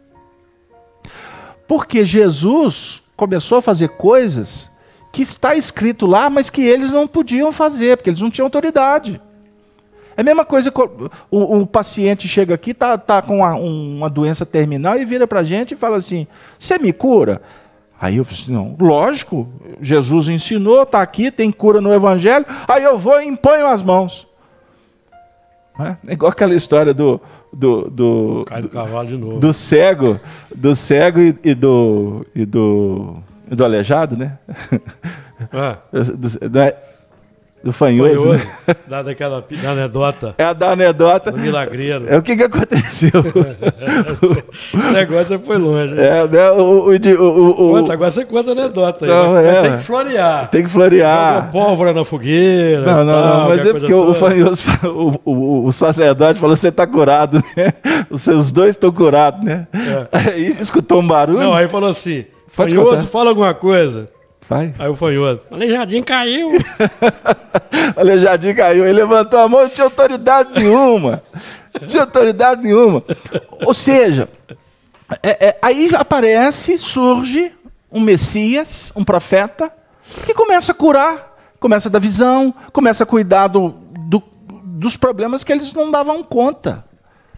Porque Jesus começou a fazer coisas que está escrito lá, mas que eles não podiam fazer, porque eles não tinham autoridade. É a mesma coisa que o, o, o paciente chega aqui, está tá com uma, uma doença terminal e vira para a gente e fala assim, você me cura? Aí eu falei assim, não, lógico, Jesus ensinou, está aqui, tem cura no Evangelho, aí eu vou e imponho as mãos. É igual aquela história do do, do, Cai do cavalo de novo. Do cego, do cego e, e do e do, e do aleijado, né? Ah. Do, da, do fanhoso, fanhoso né? da, daquela da anedota. É a da anedota. Do milagreiro. É o que, que aconteceu. Você agora você foi longe. É, né? O, o, o, o, conta, agora você conta a anedota aí. Não, né? é. Tem que florear. Tem que florear. Joga pólvora na fogueira. Não, não, tal, não, mas é porque o, o fanhoso, o, o, o sacerdote falou, você está curado, né? Os seus dois estão curados, né? É. Aí escutou um barulho. Não, aí falou assim, Pode fanhoso, contar. fala alguma coisa. Vai. Aí o fanhoso, Aleijadinho caiu. O Aleijadinho caiu, ele levantou a mão, não tinha autoridade nenhuma. Não tinha autoridade nenhuma. Ou seja, é, é, aí aparece, surge um Messias, um profeta, que começa a curar, começa a dar visão, começa a cuidar do, do, dos problemas que eles não davam conta.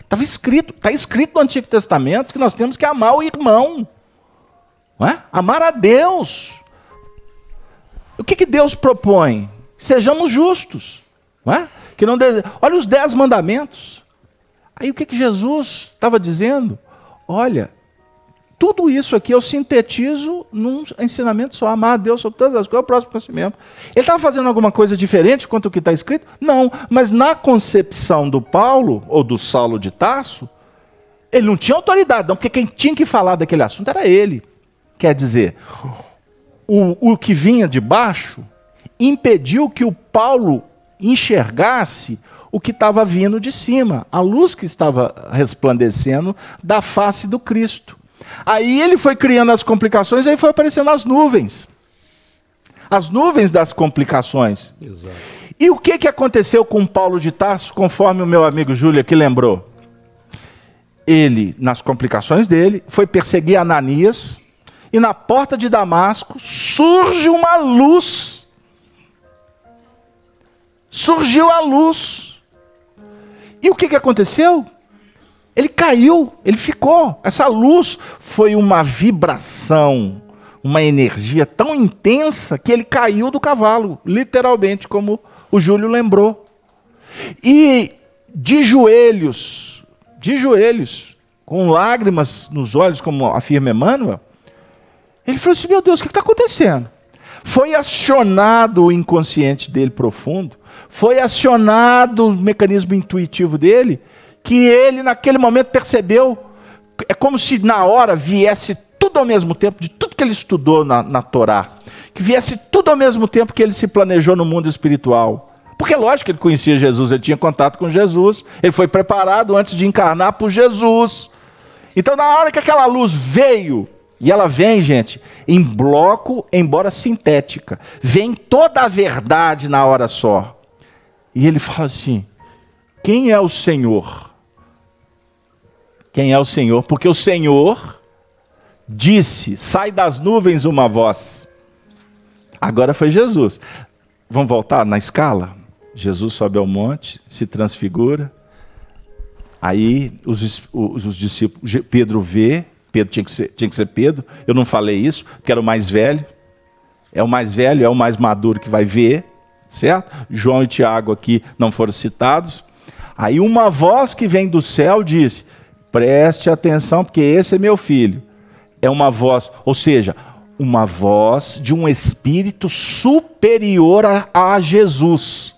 Estava escrito, está escrito no Antigo Testamento que nós temos que amar o irmão. Não é? Amar a Deus. O que, que Deus propõe? Sejamos justos. Não é? Que não dese... Olha os dez mandamentos. Aí o que, que Jesus estava dizendo? Olha, tudo isso aqui eu sintetizo num ensinamento só. Amar a Deus sobre todas as coisas, é o próximo conhecimento. Ele estava fazendo alguma coisa diferente quanto o que está escrito? Não, mas na concepção do Paulo, ou do Saulo de Tarso, ele não tinha autoridade, não, porque quem tinha que falar daquele assunto era ele. Quer dizer, o, o que vinha de baixo impediu que o Paulo enxergasse o que estava vindo de cima, a luz que estava resplandecendo da face do Cristo. Aí ele foi criando as complicações, aí foi aparecendo as nuvens. As nuvens das complicações. Exato. E o que, que aconteceu com Paulo de Tarso, conforme o meu amigo Júlio aqui lembrou? Ele, nas complicações dele, foi perseguir Ananias, e na porta de Damasco surge uma luz. Surgiu a luz. E o que, que aconteceu? Ele caiu, ele ficou. Essa luz foi uma vibração, uma energia tão intensa que ele caiu do cavalo, literalmente, como o Júlio lembrou. E de joelhos, de joelhos, com lágrimas nos olhos, como afirma Emmanuel, ele falou assim: meu Deus, o que está acontecendo? Foi acionado o inconsciente dele profundo, foi acionado o mecanismo intuitivo dele, que ele naquele momento percebeu, é como se na hora viesse tudo ao mesmo tempo, de tudo que ele estudou na, na Torá, que viesse tudo ao mesmo tempo que ele se planejou no mundo espiritual. Porque é lógico que ele conhecia Jesus, ele tinha contato com Jesus, ele foi preparado antes de encarnar por Jesus. Então na hora que aquela luz veio, e ela vem, gente, em bloco, embora sintética, vem toda a verdade na hora só. E ele fala assim: quem é o Senhor? Quem é o Senhor? Porque o Senhor disse: sai das nuvens uma voz. Agora foi Jesus. Vamos voltar na escala? Jesus sobe ao monte, se transfigura. Aí os, os, os discípulos, Pedro vê, Pedro tinha que, ser, tinha que ser Pedro, eu não falei isso, porque era o mais velho. É o mais velho, é o mais maduro que vai ver, certo? João e Tiago aqui não foram citados. Aí uma voz que vem do céu disse: preste atenção, porque esse é meu filho. É uma voz, ou seja, uma voz de um espírito superior a, a Jesus.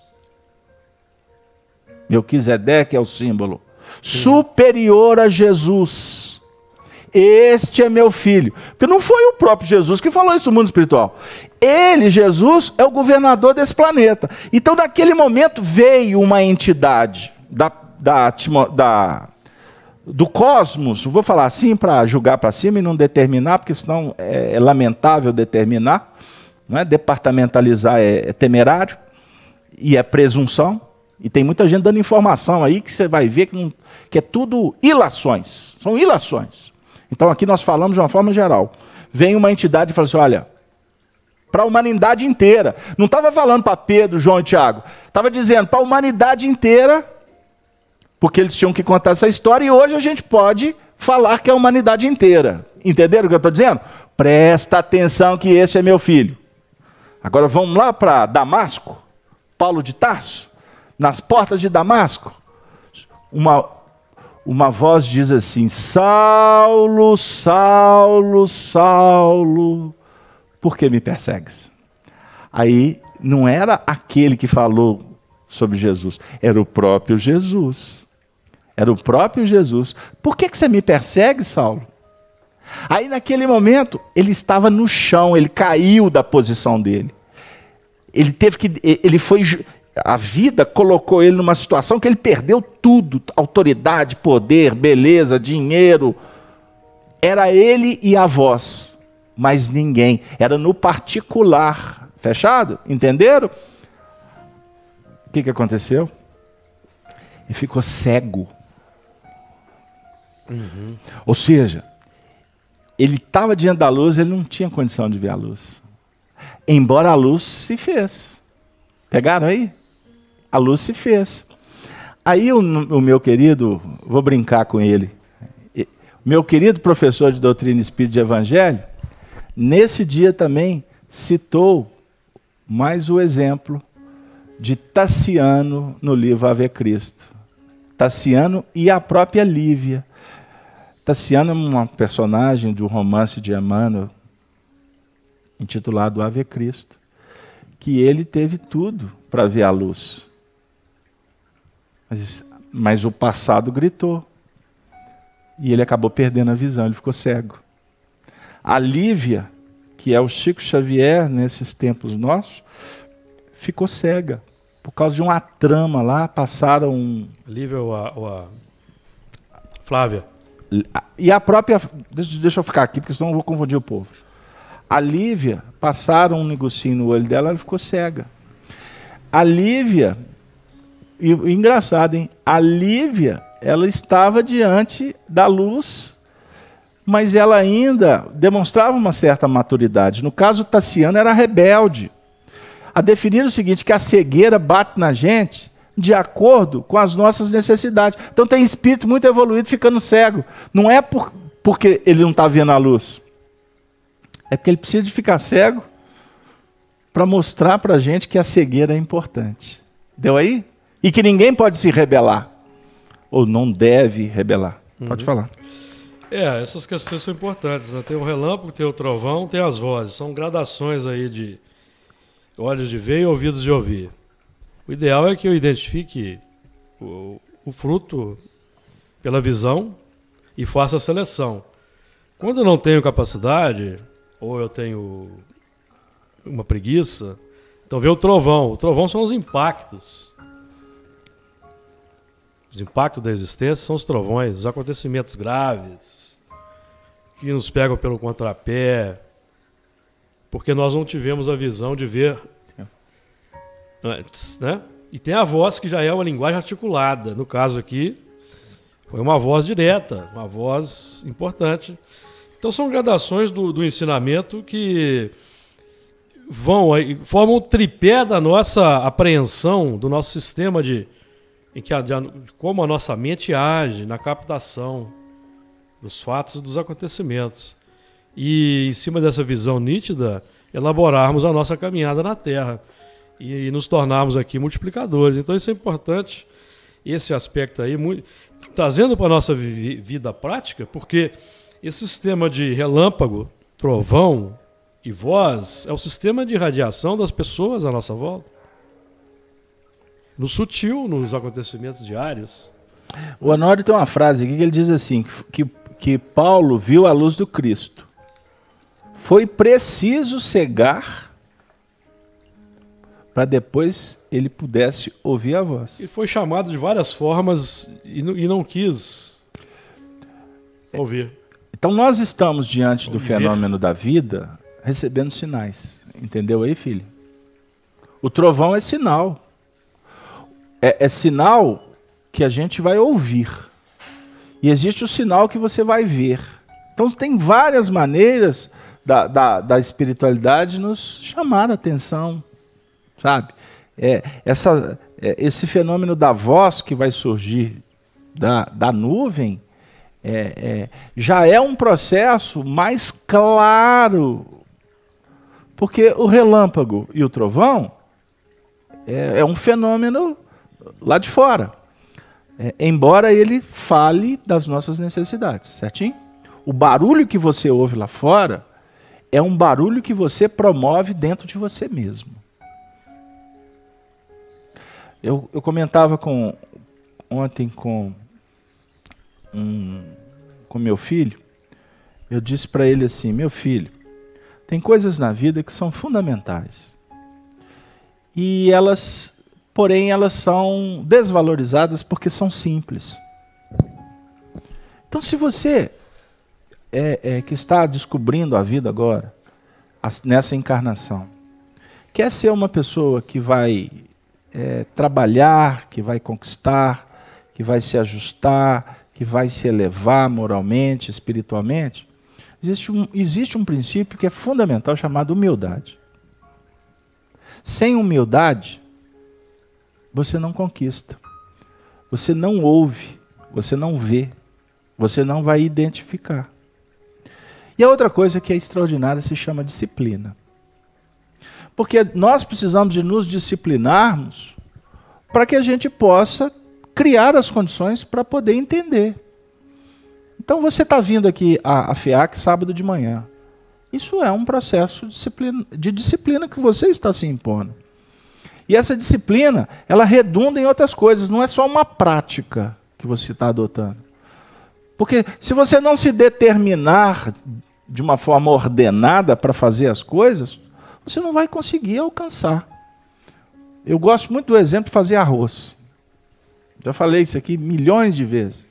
Melquisedeque é o símbolo. Superior a Jesus. Este é meu filho. Porque não foi o próprio Jesus que falou isso no mundo espiritual. Ele, Jesus, é o governador desse planeta. Então, naquele momento, veio uma entidade da, da, da, do cosmos, vou falar assim para julgar para cima e não determinar, porque senão é, é lamentável determinar, não é? Departamentalizar é, é temerário e é presunção. E tem muita gente dando informação aí que você vai ver que, não, que é tudo ilações. São ilações. Então aqui nós falamos de uma forma geral. Vem uma entidade e fala assim: olha, para a humanidade inteira. Não estava falando para Pedro, João e Tiago. Estava dizendo para a humanidade inteira, porque eles tinham que contar essa história, e hoje a gente pode falar que é a humanidade inteira. Entenderam o que eu estou dizendo? Presta atenção que esse é meu filho. Agora vamos lá para Damasco, Paulo de Tarso. Nas portas de Damasco, uma, uma voz diz assim: Saulo, Saulo, Saulo, por que me persegues? Aí não era aquele que falou sobre Jesus, era o próprio Jesus. Era o próprio Jesus. Por que, que você me persegue, Saulo? Aí naquele momento, ele estava no chão, ele caiu da posição dele. Ele teve que, ele foi... A vida colocou ele numa situação que ele perdeu tudo, autoridade, poder, beleza, dinheiro. Era ele e a voz, mas ninguém. Era no particular. Fechado? Entenderam? O que, que aconteceu? Ele ficou cego. Uhum. Ou seja, ele estava diante da luz, ele não tinha condição de ver a luz. Embora a luz se fez. Pegaram aí? A luz se fez. Aí o, o meu querido, vou brincar com ele, meu querido professor de doutrina espírita de evangelho, nesse dia também citou mais o exemplo de Tassiano no livro Ave Cristo. Tassiano e a própria Lívia. Tassiano é uma personagem de um romance de Emmanuel, intitulado Ave Cristo, que ele teve tudo para ver a luz. Mas, mas o passado gritou. E ele acabou perdendo a visão, ele ficou cego. A Lívia, que é o Chico Xavier nesses tempos nossos, ficou cega. Por causa de uma trama lá, passaram... Um... Lívia ou a, ou a Flávia? E a própria... Deixa, deixa eu ficar aqui, porque senão eu vou confundir o povo. A Lívia, passaram um negocinho no olho dela, ela ficou cega. A Lívia... E, e engraçado, hein? A Lívia, ela estava diante da luz, mas ela ainda demonstrava uma certa maturidade. No caso, Tassiano era rebelde. A definir o seguinte, que a cegueira bate na gente de acordo com as nossas necessidades. Então tem espírito muito evoluído ficando cego. Não é por, porque ele não está vendo a luz. É porque ele precisa de ficar cego para mostrar para a gente que a cegueira é importante. Deu aí? E que ninguém pode se rebelar. Ou não deve rebelar. Uhum. Pode falar. É, essas questões são importantes, né? Tem o relâmpago, tem o trovão, tem as vozes. São gradações aí de olhos de ver e ouvidos de ouvir. O ideal é que eu identifique o, o fruto pela visão e faça a seleção. Quando eu não tenho capacidade, ou eu tenho uma preguiça, então vê o trovão. O trovão são os impactos. Os impactos da existência são os trovões, os acontecimentos graves que nos pegam pelo contrapé, porque nós não tivemos a visão de ver antes, né? E tem a voz que já é uma linguagem articulada. No caso aqui, foi uma voz direta, uma voz importante. Então são gradações do, do ensinamento que vão aí, formam o tripé da nossa apreensão, do nosso sistema de, em que a, de, como a nossa mente age na captação dos fatos e dos acontecimentos. E em cima dessa visão nítida, elaborarmos a nossa caminhada na Terra e, e nos tornarmos aqui multiplicadores. Então isso é importante, esse aspecto aí, muito, trazendo para a nossa vi, vida prática, porque esse sistema de relâmpago, trovão e voz é o sistema de radiação das pessoas à nossa volta. No sutil, nos acontecimentos diários. O Honório tem uma frase aqui que ele diz assim, que, que Paulo viu a luz do Cristo. Foi preciso cegar para depois ele pudesse ouvir a voz. Ele foi chamado de várias formas e não, e não quis ouvir. Então nós estamos diante do fenômeno da vida recebendo sinais. Entendeu aí, filho? O trovão é sinal. É, é sinal que a gente vai ouvir. E existe o sinal que você vai ver. Então tem várias maneiras da, da, da espiritualidade nos chamar a atenção. Sabe? É, essa, é, esse fenômeno da voz que vai surgir da, da nuvem é, é, já é um processo mais claro. Porque o relâmpago e o trovão é, é um fenômeno lá de fora. É, embora ele fale das nossas necessidades, certinho? O barulho que você ouve lá fora é um barulho que você promove dentro de você mesmo. Eu, eu comentava com, ontem com, um, com meu filho, eu disse para ele assim, meu filho, tem coisas na vida que são fundamentais. E elas, porém, elas são desvalorizadas porque são simples. Então, se você é, é, que está descobrindo a vida agora, nessa encarnação, quer ser uma pessoa que vai é, trabalhar, que vai conquistar, que vai se ajustar, que vai se elevar moralmente, espiritualmente, existe um, existe um princípio que é fundamental chamado humildade. Sem humildade, você não conquista. você não ouve, você não vê, você não vai identificar. E a outra coisa que é extraordinária se chama disciplina. Porque nós precisamos de nos disciplinarmos para que a gente possa criar as condições para poder entender. Então você está vindo aqui a, a FEAC sábado de manhã. Isso é um processo de disciplina, de disciplina que você está se impondo. E essa disciplina, ela redunda em outras coisas, não é só uma prática que você está adotando. Porque se você não se determinar de uma forma ordenada para fazer as coisas, você não vai conseguir alcançar. Eu gosto muito do exemplo de fazer arroz. Já falei isso aqui milhões de vezes.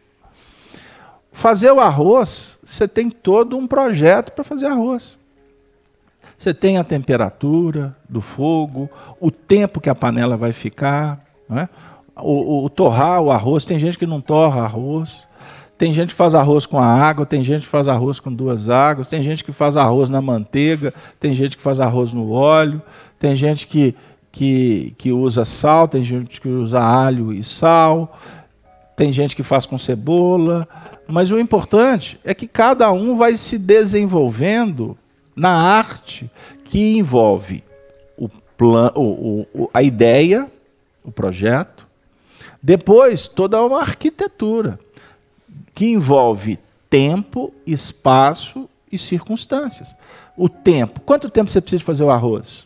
Fazer o arroz, você tem todo um projeto para fazer arroz. Você tem a temperatura do fogo, o tempo que a panela vai ficar, não é? o, o torrar o arroz, tem gente que não torra arroz, tem gente que faz arroz com a água, tem gente que faz arroz com duas águas, tem gente que faz arroz na manteiga, tem gente que faz arroz no óleo, tem gente que, que, que usa sal, tem gente que usa alho e sal, tem gente que faz com cebola, mas o importante é que cada um vai se desenvolvendo na arte que envolve o plan, o, o, a ideia, o projeto, depois toda uma arquitetura que envolve tempo, espaço e circunstâncias. O tempo, quanto tempo você precisa fazer o arroz?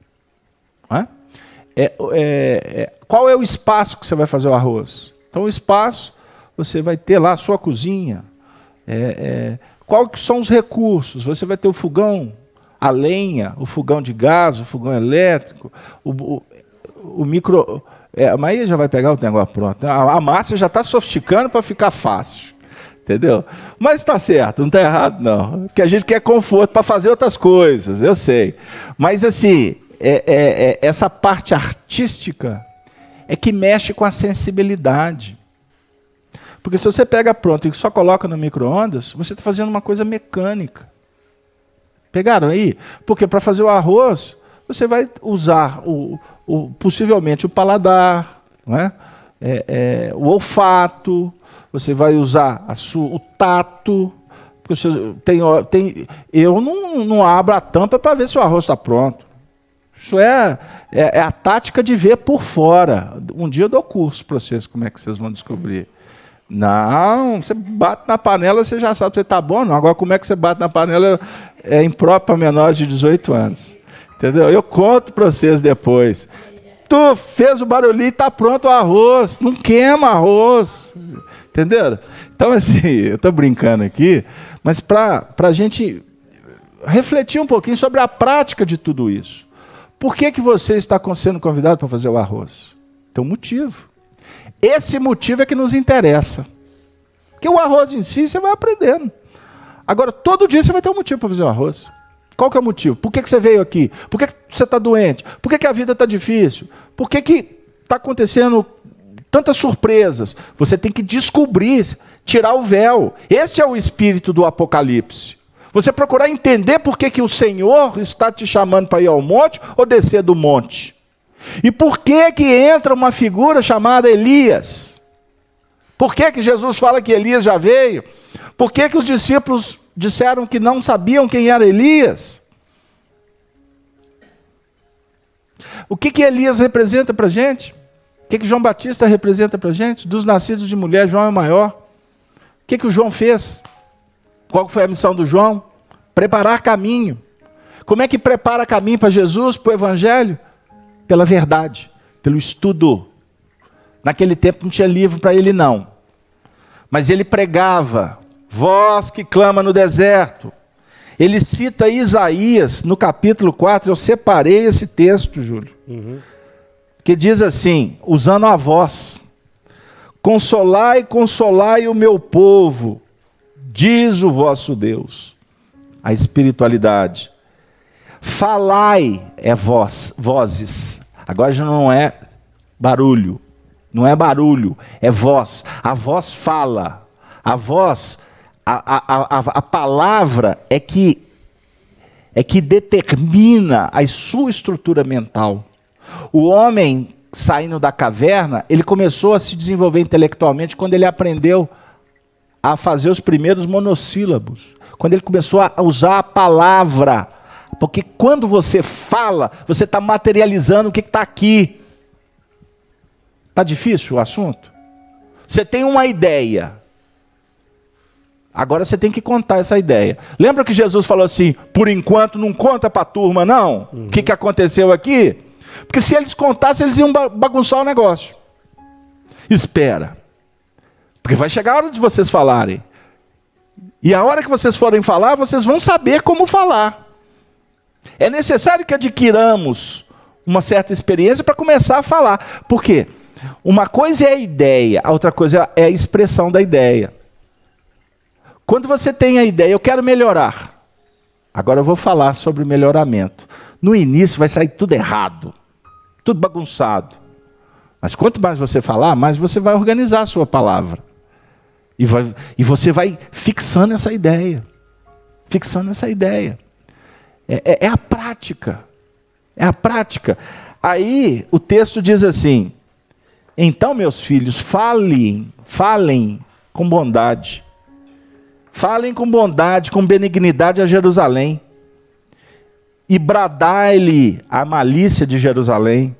É? É, é, é, qual é o espaço que você vai fazer o arroz? Então o espaço, você vai ter lá a sua cozinha. É, é, qual que são os recursos? Você vai ter o fogão, a lenha, o fogão de gás, o fogão elétrico, o, o, o micro... É, mas aí já vai pegar o negócio pronto. A, a massa já está sofisticando para ficar fácil. Entendeu? Mas está certo, não está errado não. Porque a gente quer conforto para fazer outras coisas, eu sei. Mas assim, é, é, é, essa parte artística é que mexe com a sensibilidade. Porque se você pega pronto e só coloca no micro-ondas, você está fazendo uma coisa mecânica. Pegaram aí? Porque para fazer o arroz, você vai usar o, o, possivelmente o paladar, não é? É, é, o olfato, você vai usar a sua, o tato. Porque você tem, tem, eu não, não abro a tampa para ver se o arroz está pronto. Isso é, é, é a tática de ver por fora. Um dia eu dou curso para vocês, como é que vocês vão descobrir. Não, você bate na panela, você já sabe se está bom ou não. Agora, como é que você bate na panela é impróprio para menores de dezoito anos. Entendeu? Eu conto para vocês depois. Tu fez o barulhinho e está pronto o arroz. Não queima arroz. Entendeu? Então, assim, eu estou brincando aqui, mas para a gente refletir um pouquinho sobre a prática de tudo isso. Por que, que você está sendo convidado para fazer o arroz? Tem um motivo. Esse motivo é que nos interessa. Porque o arroz em si, você vai aprendendo. Agora, todo dia você vai ter um motivo para fazer o arroz. Qual que é o motivo? Por que, que você veio aqui? Por que, que você está doente? Por que, que a vida está difícil? Por que está acontecendo tantas surpresas? Você tem que descobrir, tirar o véu. Este é o espírito do Apocalipse. Você procurar entender por que, que o Senhor está te chamando para ir ao monte ou descer do monte. E por que que entra uma figura chamada Elias? Por que que Jesus fala que Elias já veio? Por que que os discípulos disseram que não sabiam quem era Elias? O que que Elias representa para a gente? O que que João Batista representa para a gente? Dos nascidos de mulher, João é o maior. O que que o João fez? Qual foi a missão do João? Preparar caminho. Como é que prepara caminho para Jesus, para o Evangelho? Pela verdade, pelo estudo. Naquele tempo não tinha livro para ele não. Mas ele pregava, voz que clama no deserto. Ele cita Isaías no capítulo quatro, eu separei esse texto, Júlio. Uhum. Que diz assim, usando a voz. Consolai, consolai o meu povo, diz o vosso Deus. A espiritualidade. Falai é voz, vozes. Agora já não é barulho. Não é barulho, é voz. A voz fala. A voz, a, a, a, a palavra é que, é que determina a sua estrutura mental. O homem saindo da caverna, ele começou a se desenvolver intelectualmente quando ele aprendeu a fazer os primeiros monossílabos. Quando ele começou a usar a palavra. Porque quando você fala, você está materializando o que está aqui. Está difícil o assunto? Você tem uma ideia. Agora você tem que contar essa ideia. Lembra que Jesus falou assim, por enquanto não conta para a turma não? Uhum. O que, que aconteceu aqui? Porque se eles contassem, eles iam bagunçar o negócio. Espera. Porque vai chegar a hora de vocês falarem. E a hora que vocês forem falar, vocês vão saber como falar. É necessário que adquiramos uma certa experiência para começar a falar. Por quê? Uma coisa é a ideia, a outra coisa é a expressão da ideia. Quando você tem a ideia, eu quero melhorar. Agora eu vou falar sobre melhoramento. No início vai sair tudo errado, tudo bagunçado. Mas quanto mais você falar, mais você vai organizar a sua palavra. E, vai, e você vai fixando essa ideia. Fixando essa ideia. É, é, é a prática. É a prática. Aí o texto diz assim, então, meus filhos, falem, falem com bondade. Falem com bondade, com benignidade a Jerusalém. E bradai-lhe a malícia de Jerusalém.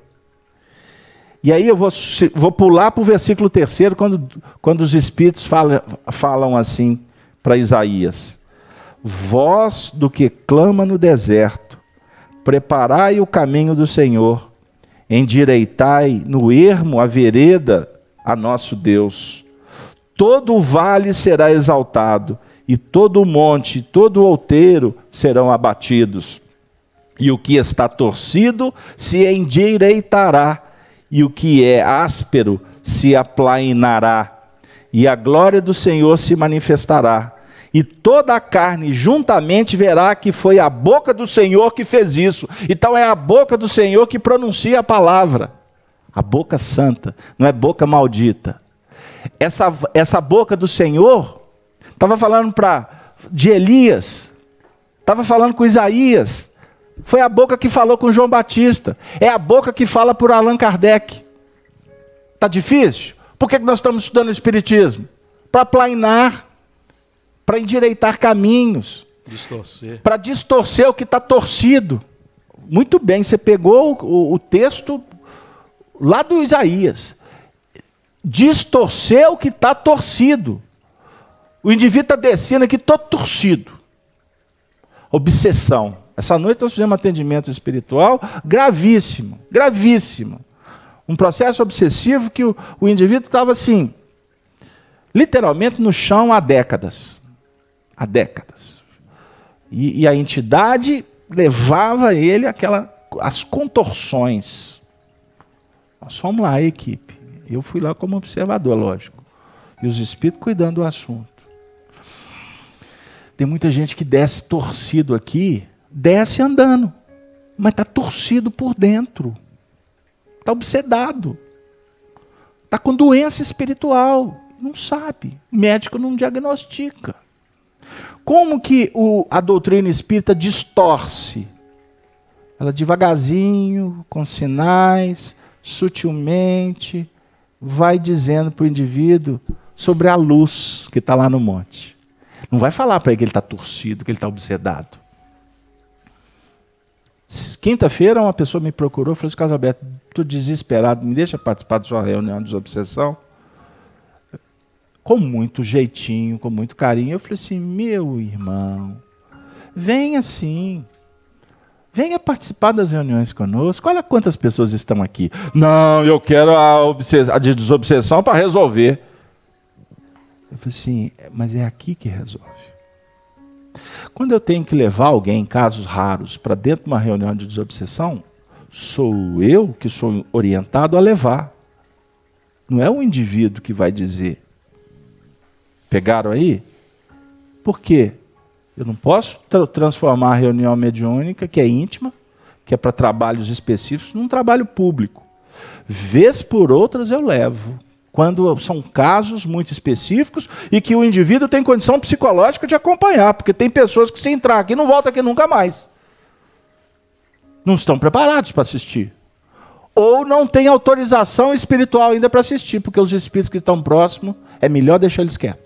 E aí eu vou, vou pular para o versículo terceiro, quando, quando os Espíritos falam, falam assim para Isaías. Voz do que clama no deserto, preparai o caminho do Senhor, endireitai no ermo a vereda a nosso Deus. Todo o vale será exaltado, e todo o monte, todo o outeiro serão abatidos. E o que está torcido se endireitará, e o que é áspero se aplainará, e a glória do Senhor se manifestará. E toda a carne juntamente verá que foi a boca do Senhor que fez isso. Então é a boca do Senhor que pronuncia a palavra. A boca santa, não é boca maldita. Essa, essa boca do Senhor, estava falando pra, de Elias, estava falando com Isaías, foi a boca que falou com João Batista, é a boca que fala por Allan Kardec. Está difícil? Por que nós estamos estudando o Espiritismo? Para aplainar, para endireitar caminhos, distorcer. Para distorcer o que está torcido. Muito bem, você pegou o, o texto lá do Isaías. Distorcer o que está torcido. O indivíduo está descendo aqui todo torcido. Obsessão. Essa noite nós fizemos um atendimento espiritual gravíssimo, gravíssimo. Um processo obsessivo que o, o indivíduo estava assim, literalmente no chão há décadas. Há décadas. E, e a entidade levava ele àquela, às contorções. Nós fomos lá, a equipe. Eu fui lá como observador, lógico. E os espíritos cuidando do assunto. Tem muita gente que desce torcido aqui, desce andando, mas está torcido por dentro. Está obsedado. Está com doença espiritual. Não sabe. O médico não diagnostica. Como que o, a doutrina espírita distorce? Ela devagarzinho, com sinais, sutilmente, vai dizendo para o indivíduo sobre a luz que está lá no monte. Não vai falar para ele que ele está torcido, que ele está obsedado. Quinta-feira uma pessoa me procurou e falou assim, Carlos Alberto, estou desesperado, me deixa participar da sua reunião de desobsessão? Com muito jeitinho, com muito carinho. Eu falei assim, meu irmão, venha sim. Venha participar das reuniões conosco. Olha quantas pessoas estão aqui. Não, eu quero a, obsess- a desobsessão para resolver. Eu falei assim, mas é aqui que resolve. Quando eu tenho que levar alguém, em casos raros, para dentro de uma reunião de desobsessão, sou eu que sou orientado a levar. Não é o indivíduo que vai dizer. Pegaram aí? Por quê? Eu não posso tra- transformar a reunião mediúnica, que é íntima, que é para trabalhos específicos, num trabalho público. Vez por outras eu levo. Quando são casos muito específicos e que o indivíduo tem condição psicológica de acompanhar, porque tem pessoas que se entrar aqui não voltam aqui nunca mais. Não estão preparados para assistir. Ou ou não tem autorização espiritual ainda para assistir, porque os espíritos que estão próximos, é melhor deixar eles quietos.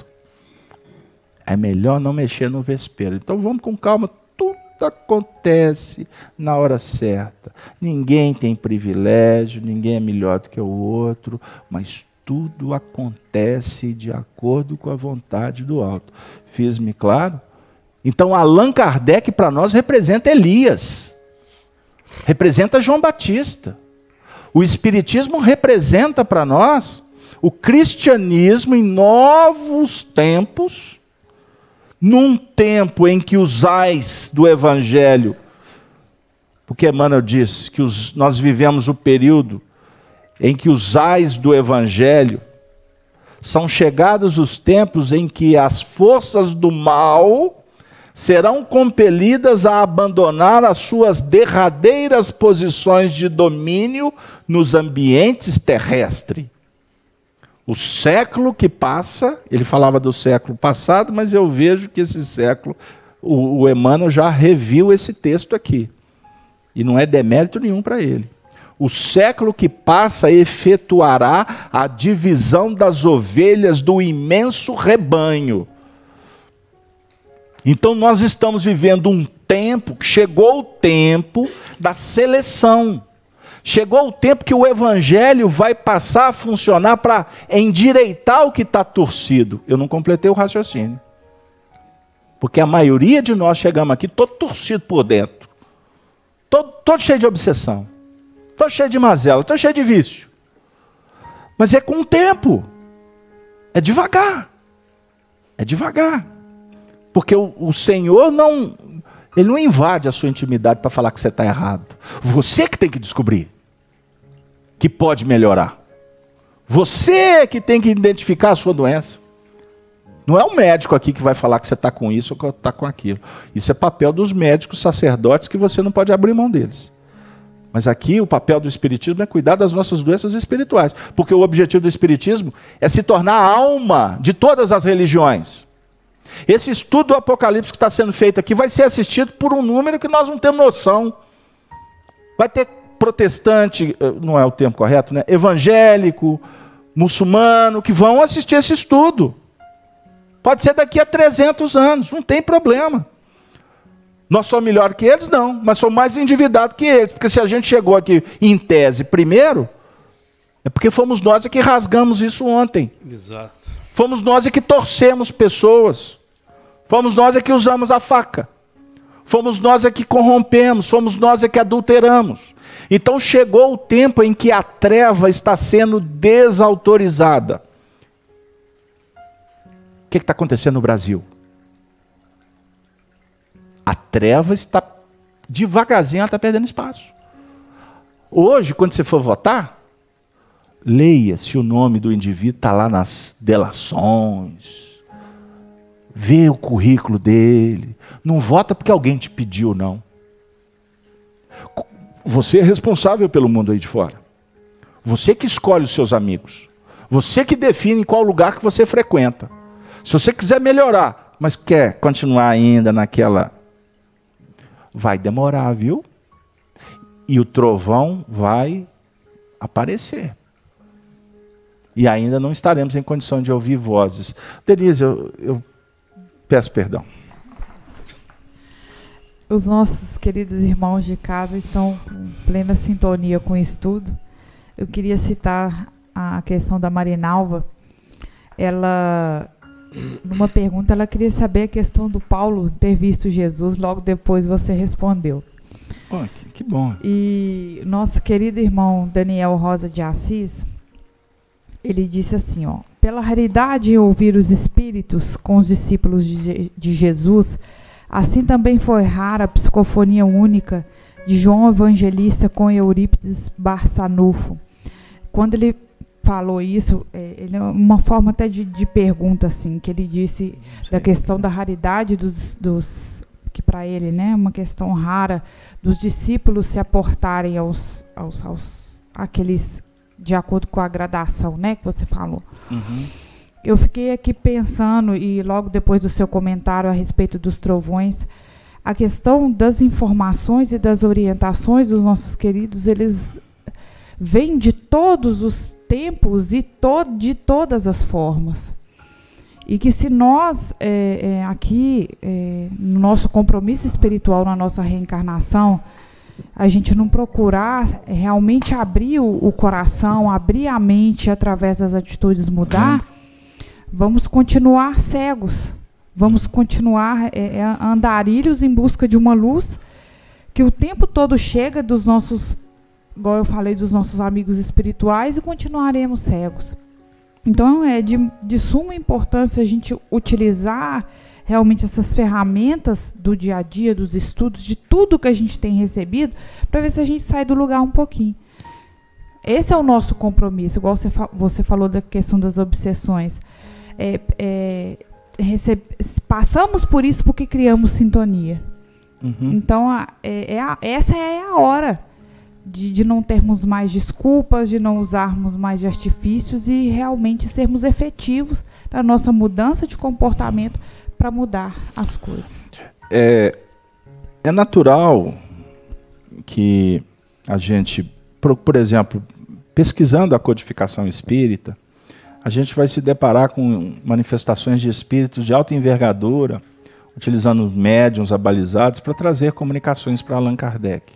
É melhor não mexer no vespeiro. Então vamos com calma, tudo acontece na hora certa. Ninguém tem privilégio, ninguém é melhor do que o outro, mas tudo acontece de acordo com a vontade do alto. Fiz-me claro? Então Allan Kardec para nós representa Elias, representa João Batista. O Espiritismo representa para nós o cristianismo em novos tempos, num tempo em que os ais do Evangelho, porque Emmanuel diz que os, nós vivemos o período em que os ais do Evangelho são chegados os tempos em que as forças do mal serão compelidas a abandonar as suas derradeiras posições de domínio nos ambientes terrestres. O século que passa, ele falava do século passado, mas eu vejo que esse século, o, o Emmanuel já reviu esse texto aqui. E não é demérito nenhum para ele. O século que passa efetuará a divisão das ovelhas do imenso rebanho. Então nós estamos vivendo um tempo, chegou o tempo da seleção. Chegou o tempo que o Evangelho vai passar a funcionar para endireitar o que está torcido. Eu não completei o raciocínio. Porque a maioria de nós chegamos aqui todo torcido por dentro. Todo, todo cheio de obsessão. Todo cheio de mazela, todo cheio de vício. Mas é com o tempo. É devagar. É devagar. Porque o, o Senhor não... Ele não invade a sua intimidade para falar que você está errado. Você que tem que descobrir que pode melhorar. Você que tem que identificar a sua doença. Não é o médico aqui que vai falar que você está com isso ou que está com aquilo. Isso é papel dos médicos sacerdotes que você não pode abrir mão deles. Mas aqui o papel do Espiritismo é cuidar das nossas doenças espirituais. Porque o objetivo do Espiritismo é se tornar a alma de todas as religiões. Esse estudo do Apocalipse que está sendo feito aqui vai ser assistido por um número que nós não temos noção. Vai ter protestante, não é o termo correto, né? Evangélico, muçulmano, que vão assistir esse estudo. Pode ser daqui a trezentos anos, não tem problema. Nós somos melhor que eles? Não, mas somos mais endividados que eles. Porque se a gente chegou aqui em tese primeiro, é porque fomos nós que rasgamos isso ontem. Exato. Fomos nós que torcemos pessoas. Fomos nós que usamos a faca. Fomos nós que corrompemos. Fomos nós que adulteramos. Então chegou o tempo em que a treva está sendo desautorizada. O que está acontecendo no Brasil? A treva está devagarzinho, ela está perdendo espaço. Hoje, quando você for votar, leia se o nome do indivíduo está lá nas delações. Vê o currículo dele. Não vota porque alguém te pediu, não. Você é responsável pelo mundo aí de fora. Você que escolhe os seus amigos. Você que define qual lugar que você frequenta. Se você quiser melhorar, mas quer continuar ainda naquela... Vai demorar, viu? E o trovão vai aparecer. E ainda não estaremos em condição de ouvir vozes. Denise, eu, eu peço perdão. Os nossos queridos irmãos de casa estão em plena sintonia com o estudo. Eu queria citar a questão da Marinalva. Ela, numa pergunta, ela queria saber a questão do Paulo ter visto Jesus, logo depois você respondeu. Oh, que, que bom. E nosso querido irmão Daniel Rosa de Assis, ele disse assim, ó, pela raridade em ouvir os espíritos com os discípulos de, de Jesus, assim também foi rara a psicofonia única de João Evangelista com Eurípides Barçanufo. Quando ele falou isso, é, ele é uma forma até de, de pergunta, assim, que ele disse Sim. da questão da raridade dos, dos que para ele, né, uma questão rara dos discípulos se aportarem aos, aos, aos aqueles de acordo com a gradação, né, que você falou. Uhum. Eu fiquei aqui pensando, e logo depois do seu comentário a respeito dos trovões, a questão das informações e das orientações dos nossos queridos, eles vem de todos os tempos e to de todas as formas. E que se nós, é, é, aqui, é, no nosso compromisso espiritual, na nossa reencarnação, a gente não procurar realmente abrir o, o coração, abrir a mente através das atitudes mudar, vamos continuar cegos. Vamos continuar é, é, andarilhos em busca de uma luz que o tempo todo chega dos nossos, igual eu falei, dos nossos amigos espirituais, e continuaremos cegos. Então é de, de suma importância a gente utilizar realmente essas ferramentas do dia a dia, dos estudos, de tudo que a gente tem recebido, para ver se a gente sai do lugar um pouquinho. Esse é o nosso compromisso, igual você, fa você falou da questão das obsessões. É, é, recebe, passamos por isso porque criamos sintonia. Uhum. Então, a, é, é a, essa é a hora de, de não termos mais desculpas, de não usarmos mais de artifícios e realmente sermos efetivos na nossa mudança de comportamento para mudar as coisas. É, é natural que a gente, por, por exemplo, pesquisando a codificação espírita, a gente vai se deparar com manifestações de espíritos de alta envergadura, utilizando médiuns abalizados para trazer comunicações para Allan Kardec.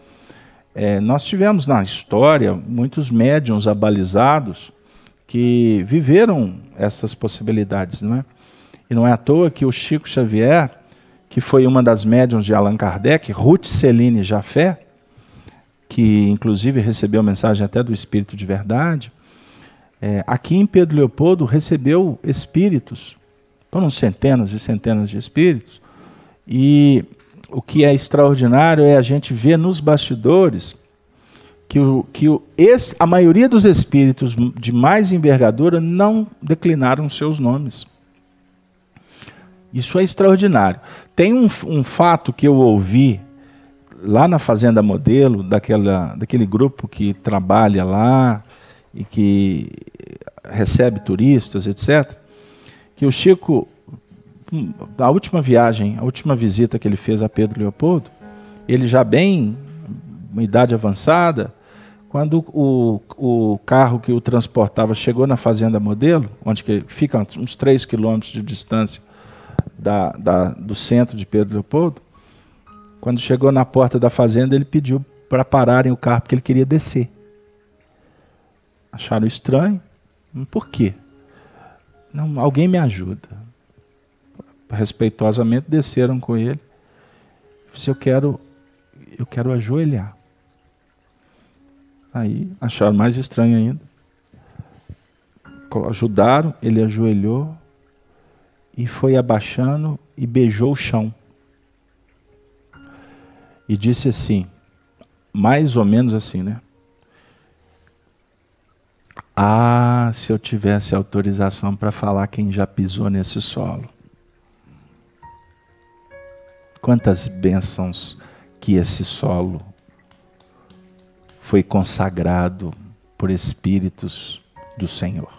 É, nós tivemos na história muitos médiuns abalizados que viveram essas possibilidades, não é? E não é à toa que o Chico Xavier, que foi uma das médiuns de Allan Kardec, Ruth Celine Jafé, que inclusive recebeu mensagem até do Espírito de Verdade, é, aqui em Pedro Leopoldo recebeu espíritos, foram centenas e centenas de espíritos, e o que é extraordinário é a gente ver nos bastidores que, o, que o, esse, a maioria dos espíritos de mais envergadura não declinaram seus nomes. Isso é extraordinário. Tem um, um fato que eu ouvi lá na Fazenda Modelo, daquela, daquele grupo que trabalha lá e que recebe turistas, etcétera, que o Chico, a última viagem, a última visita que ele fez a Pedro Leopoldo, ele já bem, uma idade avançada, quando o, o carro que o transportava chegou na Fazenda Modelo, onde que fica uns três quilômetros de distância da, da, do centro de Pedro Leopoldo, quando chegou na porta da fazenda, ele pediu para pararem o carro, porque ele queria descer. Acharam estranho. Por quê? Não, alguém me ajuda. Respeitosamente desceram com ele. Disse, eu quero, eu quero ajoelhar. Aí acharam mais estranho ainda. Ajudaram, ele ajoelhou e foi abaixando e beijou o chão. E disse assim, mais ou menos assim, né? Ah, se eu tivesse autorização para falar quem já pisou nesse solo. Quantas bênçãos que esse solo foi consagrado por espíritos do Senhor.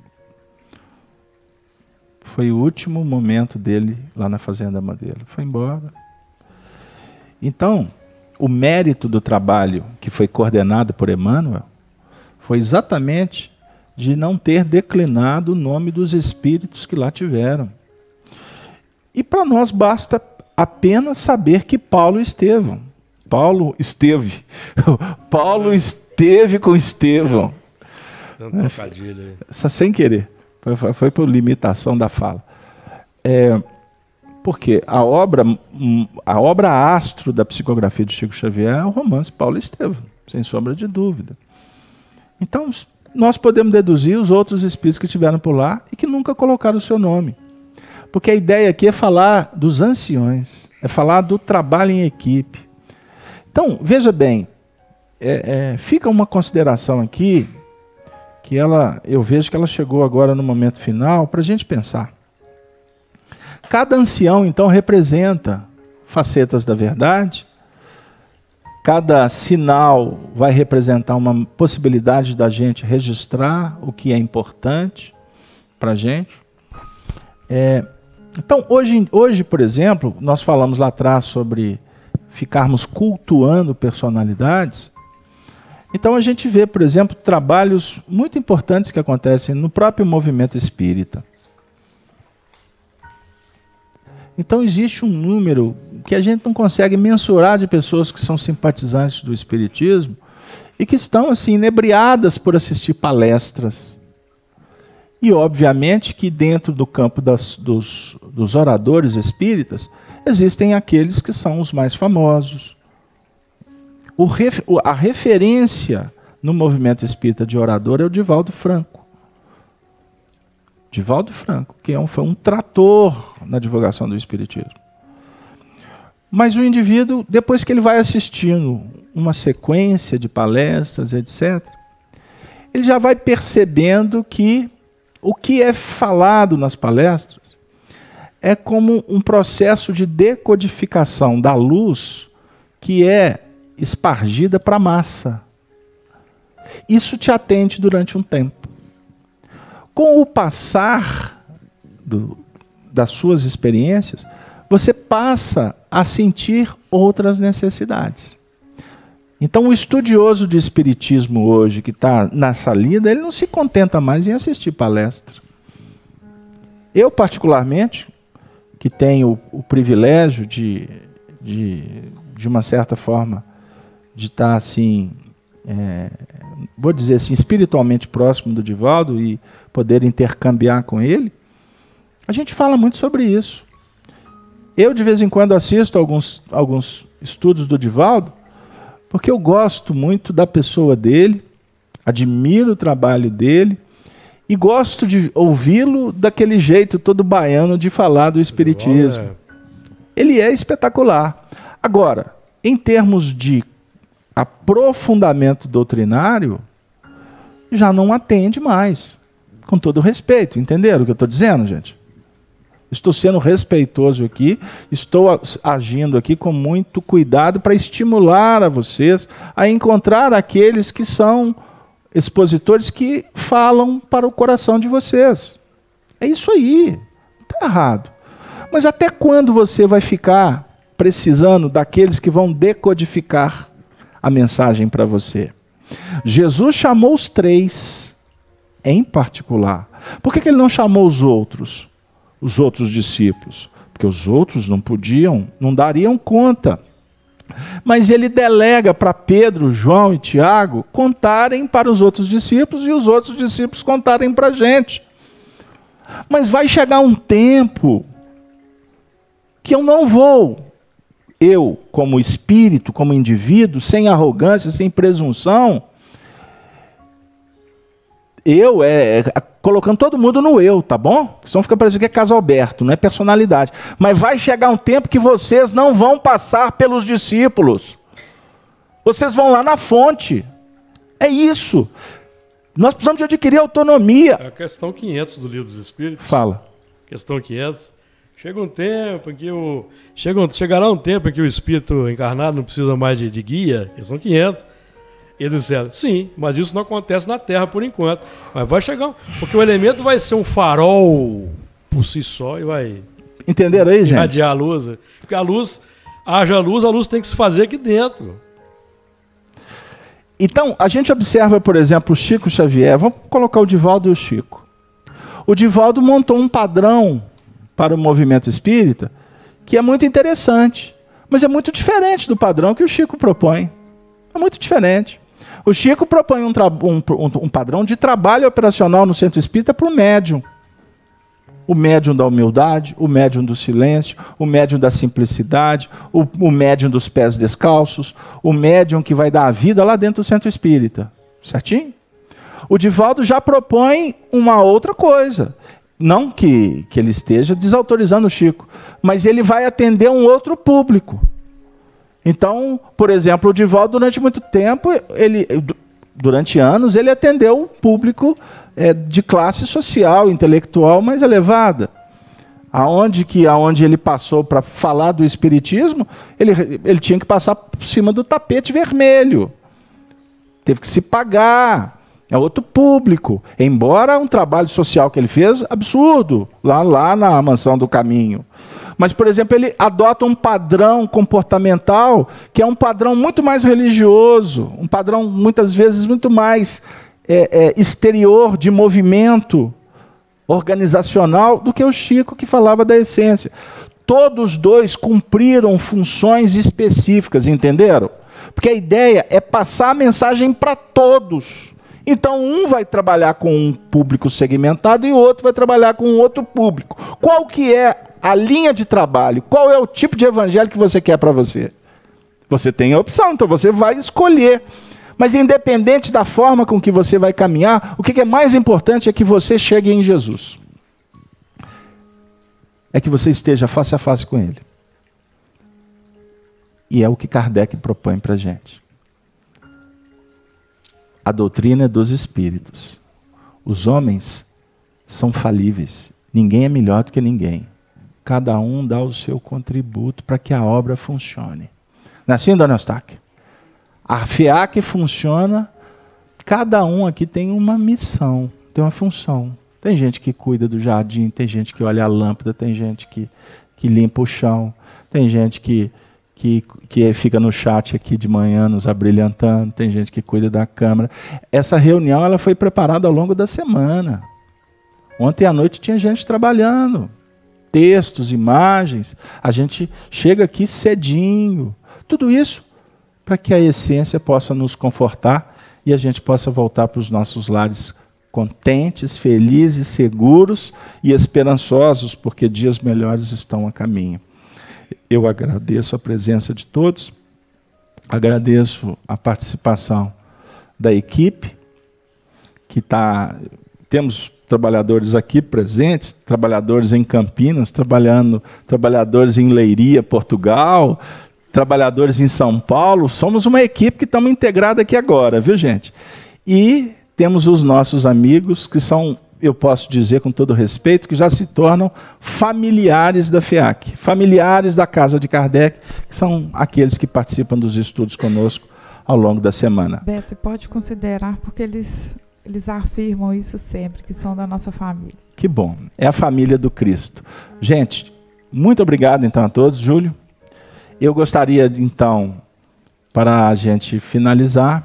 Foi o último momento dele lá na Fazenda Modelo. Foi embora. Então, o mérito do trabalho que foi coordenado por Emmanuel foi exatamente de não ter declinado o nome dos espíritos que lá tiveram. E para nós basta apenas saber que Paulo esteve. Paulo esteve. Paulo esteve com Estevão. Tanto trocadilho aí. Só sem querer. Foi, foi por limitação da fala. É, porque a obra, a obra astro da psicografia de Chico Xavier é o romance Paulo Estevão, sem sombra de dúvida. Então, nós podemos deduzir os outros espíritos que estiveram por lá e que nunca colocaram o seu nome. Porque a ideia aqui é falar dos anciões, é falar do trabalho em equipe. Então, veja bem, é, é, fica uma consideração aqui, que ela, eu vejo que ela chegou agora no momento final, para a gente pensar. Cada ancião, então, representa facetas da verdade. Cada sinal vai representar uma possibilidade da gente registrar o que é importante para a gente. É, então, hoje, hoje, por exemplo, nós falamos lá atrás sobre ficarmos cultuando personalidades. Então a gente vê, por exemplo, trabalhos muito importantes que acontecem no próprio movimento espírita. Então existe um número que a gente não consegue mensurar de pessoas que são simpatizantes do espiritismo e que estão assim inebriadas por assistir palestras. E obviamente que dentro do campo das, dos, dos oradores espíritas existem aqueles que são os mais famosos. O ref, a referência no movimento espírita de orador é o Divaldo Franco. Divaldo Franco, que é um, foi um trator na divulgação do espiritismo. Mas o indivíduo, depois que ele vai assistindo uma sequência de palestras, etcétera, ele já vai percebendo que o que é falado nas palestras é como um processo de decodificação da luz que é espargida para a massa. Isso te atende durante um tempo. Com o passar do, das suas experiências, você passa a sentir outras necessidades. Então, o estudioso de espiritismo hoje, que está nessa lida, ele não se contenta mais em assistir palestra. Eu, particularmente, que tenho o, o privilégio de, de, de uma certa forma, de estar assim, é, vou dizer assim, espiritualmente próximo do Divaldo e poder intercambiar com ele, a gente fala muito sobre isso. Eu, de vez em quando, assisto alguns, alguns estudos do Divaldo, porque eu gosto muito da pessoa dele, admiro o trabalho dele e gosto de ouvi-lo daquele jeito todo baiano de falar do espiritismo. Ele é espetacular. Agora, em termos de aprofundamento doutrinário, já não atende mais. Com todo respeito, entenderam o que eu estou dizendo, gente? Estou sendo respeitoso aqui, estou agindo aqui com muito cuidado para estimular a vocês a encontrar aqueles que são expositores que falam para o coração de vocês. É isso aí, não está errado. Mas até quando você vai ficar precisando daqueles que vão decodificar a mensagem para você? Jesus chamou os três, em particular. Por que que ele não chamou os outros? Os outros discípulos, porque os outros não podiam, não dariam conta. Mas ele delega para Pedro, João e Tiago contarem para os outros discípulos e os outros discípulos contarem para a gente. Mas vai chegar um tempo que eu não vou, eu como espírito, como indivíduo, sem arrogância, sem presunção, eu é, é colocando todo mundo no eu, tá bom? Senão fica parecendo que é caso Alberto, não é personalidade. Mas vai chegar um tempo que vocês não vão passar pelos discípulos. Vocês vão lá na fonte. É isso. Nós precisamos de adquirir autonomia. É a questão quinhentos do Livro dos Espíritos. Fala. Questão quinhentos. Chega um tempo em que o... Chega um... Chegará um tempo em que o espírito encarnado não precisa mais de, de guia. Questão quinhentos. Eles disseram, sim, mas isso não acontece na Terra por enquanto. Mas vai chegar, porque o elemento vai ser um farol por si só e vai... Entenderam aí, gente? Irradiar a luz. Porque a luz, haja luz, a luz tem que se fazer aqui dentro. Então, a gente observa, por exemplo, o Chico Xavier. Vamos colocar o Divaldo e o Chico. O Divaldo montou um padrão para o movimento espírita que é muito interessante, mas é muito diferente do padrão que o Chico propõe. É muito diferente. O Chico propõe um, um, um padrão de trabalho operacional no centro espírita para o médium. O médium da humildade, o médium do silêncio, o médium da simplicidade, o, o médium dos pés descalços, o médium que vai dar a vida lá dentro do centro espírita. Certinho? O Divaldo já propõe uma outra coisa. Não que, que ele esteja desautorizando o Chico, mas ele vai atender um outro público. Então, por exemplo, o Divaldo, durante muito tempo, ele, durante anos, ele atendeu o público é, de classe social, intelectual mais elevada. Aonde, que, aonde ele passou para falar do espiritismo, ele, ele tinha que passar por cima do tapete vermelho. Teve que se pagar. É outro público. Embora um trabalho social que ele fez, absurdo, lá, lá na Mansão do Caminho. Mas, por exemplo, ele adota um padrão comportamental que é um padrão muito mais religioso, um padrão, muitas vezes, muito mais é, é, exterior, de movimento organizacional, do que o Chico, que falava da essência. Todos dois cumpriram funções específicas, entenderam? Porque a ideia é passar a mensagem para todos. Então, um vai trabalhar com um público segmentado e o outro vai trabalhar com outro público. Qual que é a linha de trabalho? Qual é o tipo de evangelho que você quer para você? Você tem a opção, então você vai escolher. Mas independente da forma com que você vai caminhar, o que é mais importante é que você chegue em Jesus. É que você esteja face a face com Ele. E é o que Kardec propõe para a gente. A doutrina é dos espíritos. Os homens são falíveis. Ninguém é melhor do que ninguém. Cada um dá o seu contributo para que a obra funcione. Não é assim, dona Eustáquia? A FEAC funciona, cada um aqui tem uma missão, tem uma função. Tem gente que cuida do jardim, tem gente que olha a lâmpada, tem gente que, que limpa o chão, tem gente que, que, que fica no chat aqui de manhã nos abrilhantando, tem gente que cuida da câmara. Essa reunião ela foi preparada ao longo da semana. Ontem à noite tinha gente trabalhando, textos, imagens. A gente chega aqui cedinho. Tudo isso para que a essência possa nos confortar e a gente possa voltar para os nossos lares contentes, felizes, seguros e esperançosos, porque dias melhores estão a caminho. Eu agradeço a presença de todos, agradeço a participação da equipe, que está... Temos trabalhadores aqui presentes, trabalhadores em Campinas, trabalhando, trabalhadores em Leiria, Portugal, trabalhadores em São Paulo. Somos uma equipe que estamos integrada aqui agora, viu, gente? E temos os nossos amigos que são, eu posso dizer com todo respeito, que já se tornam familiares da FEAC, familiares da Casa de Kardec, que são aqueles que participam dos estudos conosco ao longo da semana. Beto, pode considerar, porque eles, eles afirmam isso sempre, que são da nossa família. Que bom, é a família do Cristo. Gente, muito obrigado então a todos. Júlio, eu gostaria então, para a gente finalizar,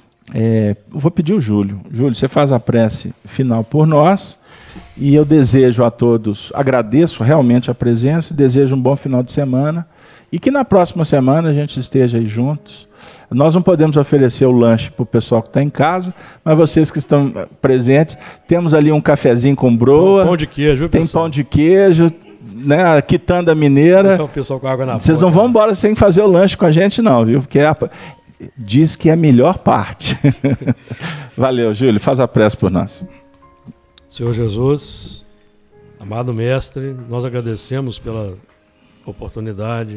É, vou pedir o Júlio. Júlio, você faz a prece final por nós e eu desejo a todos, agradeço realmente a presença, desejo um bom final de semana e que na próxima semana a gente esteja aí juntos. Nós não podemos oferecer o lanche para o pessoal que está em casa, mas vocês que estão presentes, temos ali um cafezinho com broa, pão de queijo, tem pessoal? Pão de queijo, né, a quitanda mineira. O pessoal com água na Vocês boca, não vão né? embora sem fazer o lanche com a gente não, viu? Porque é a... diz que é a melhor parte. Valeu, Júlio, faz a prece por nós. Senhor Jesus, amado mestre, nós agradecemos pela oportunidade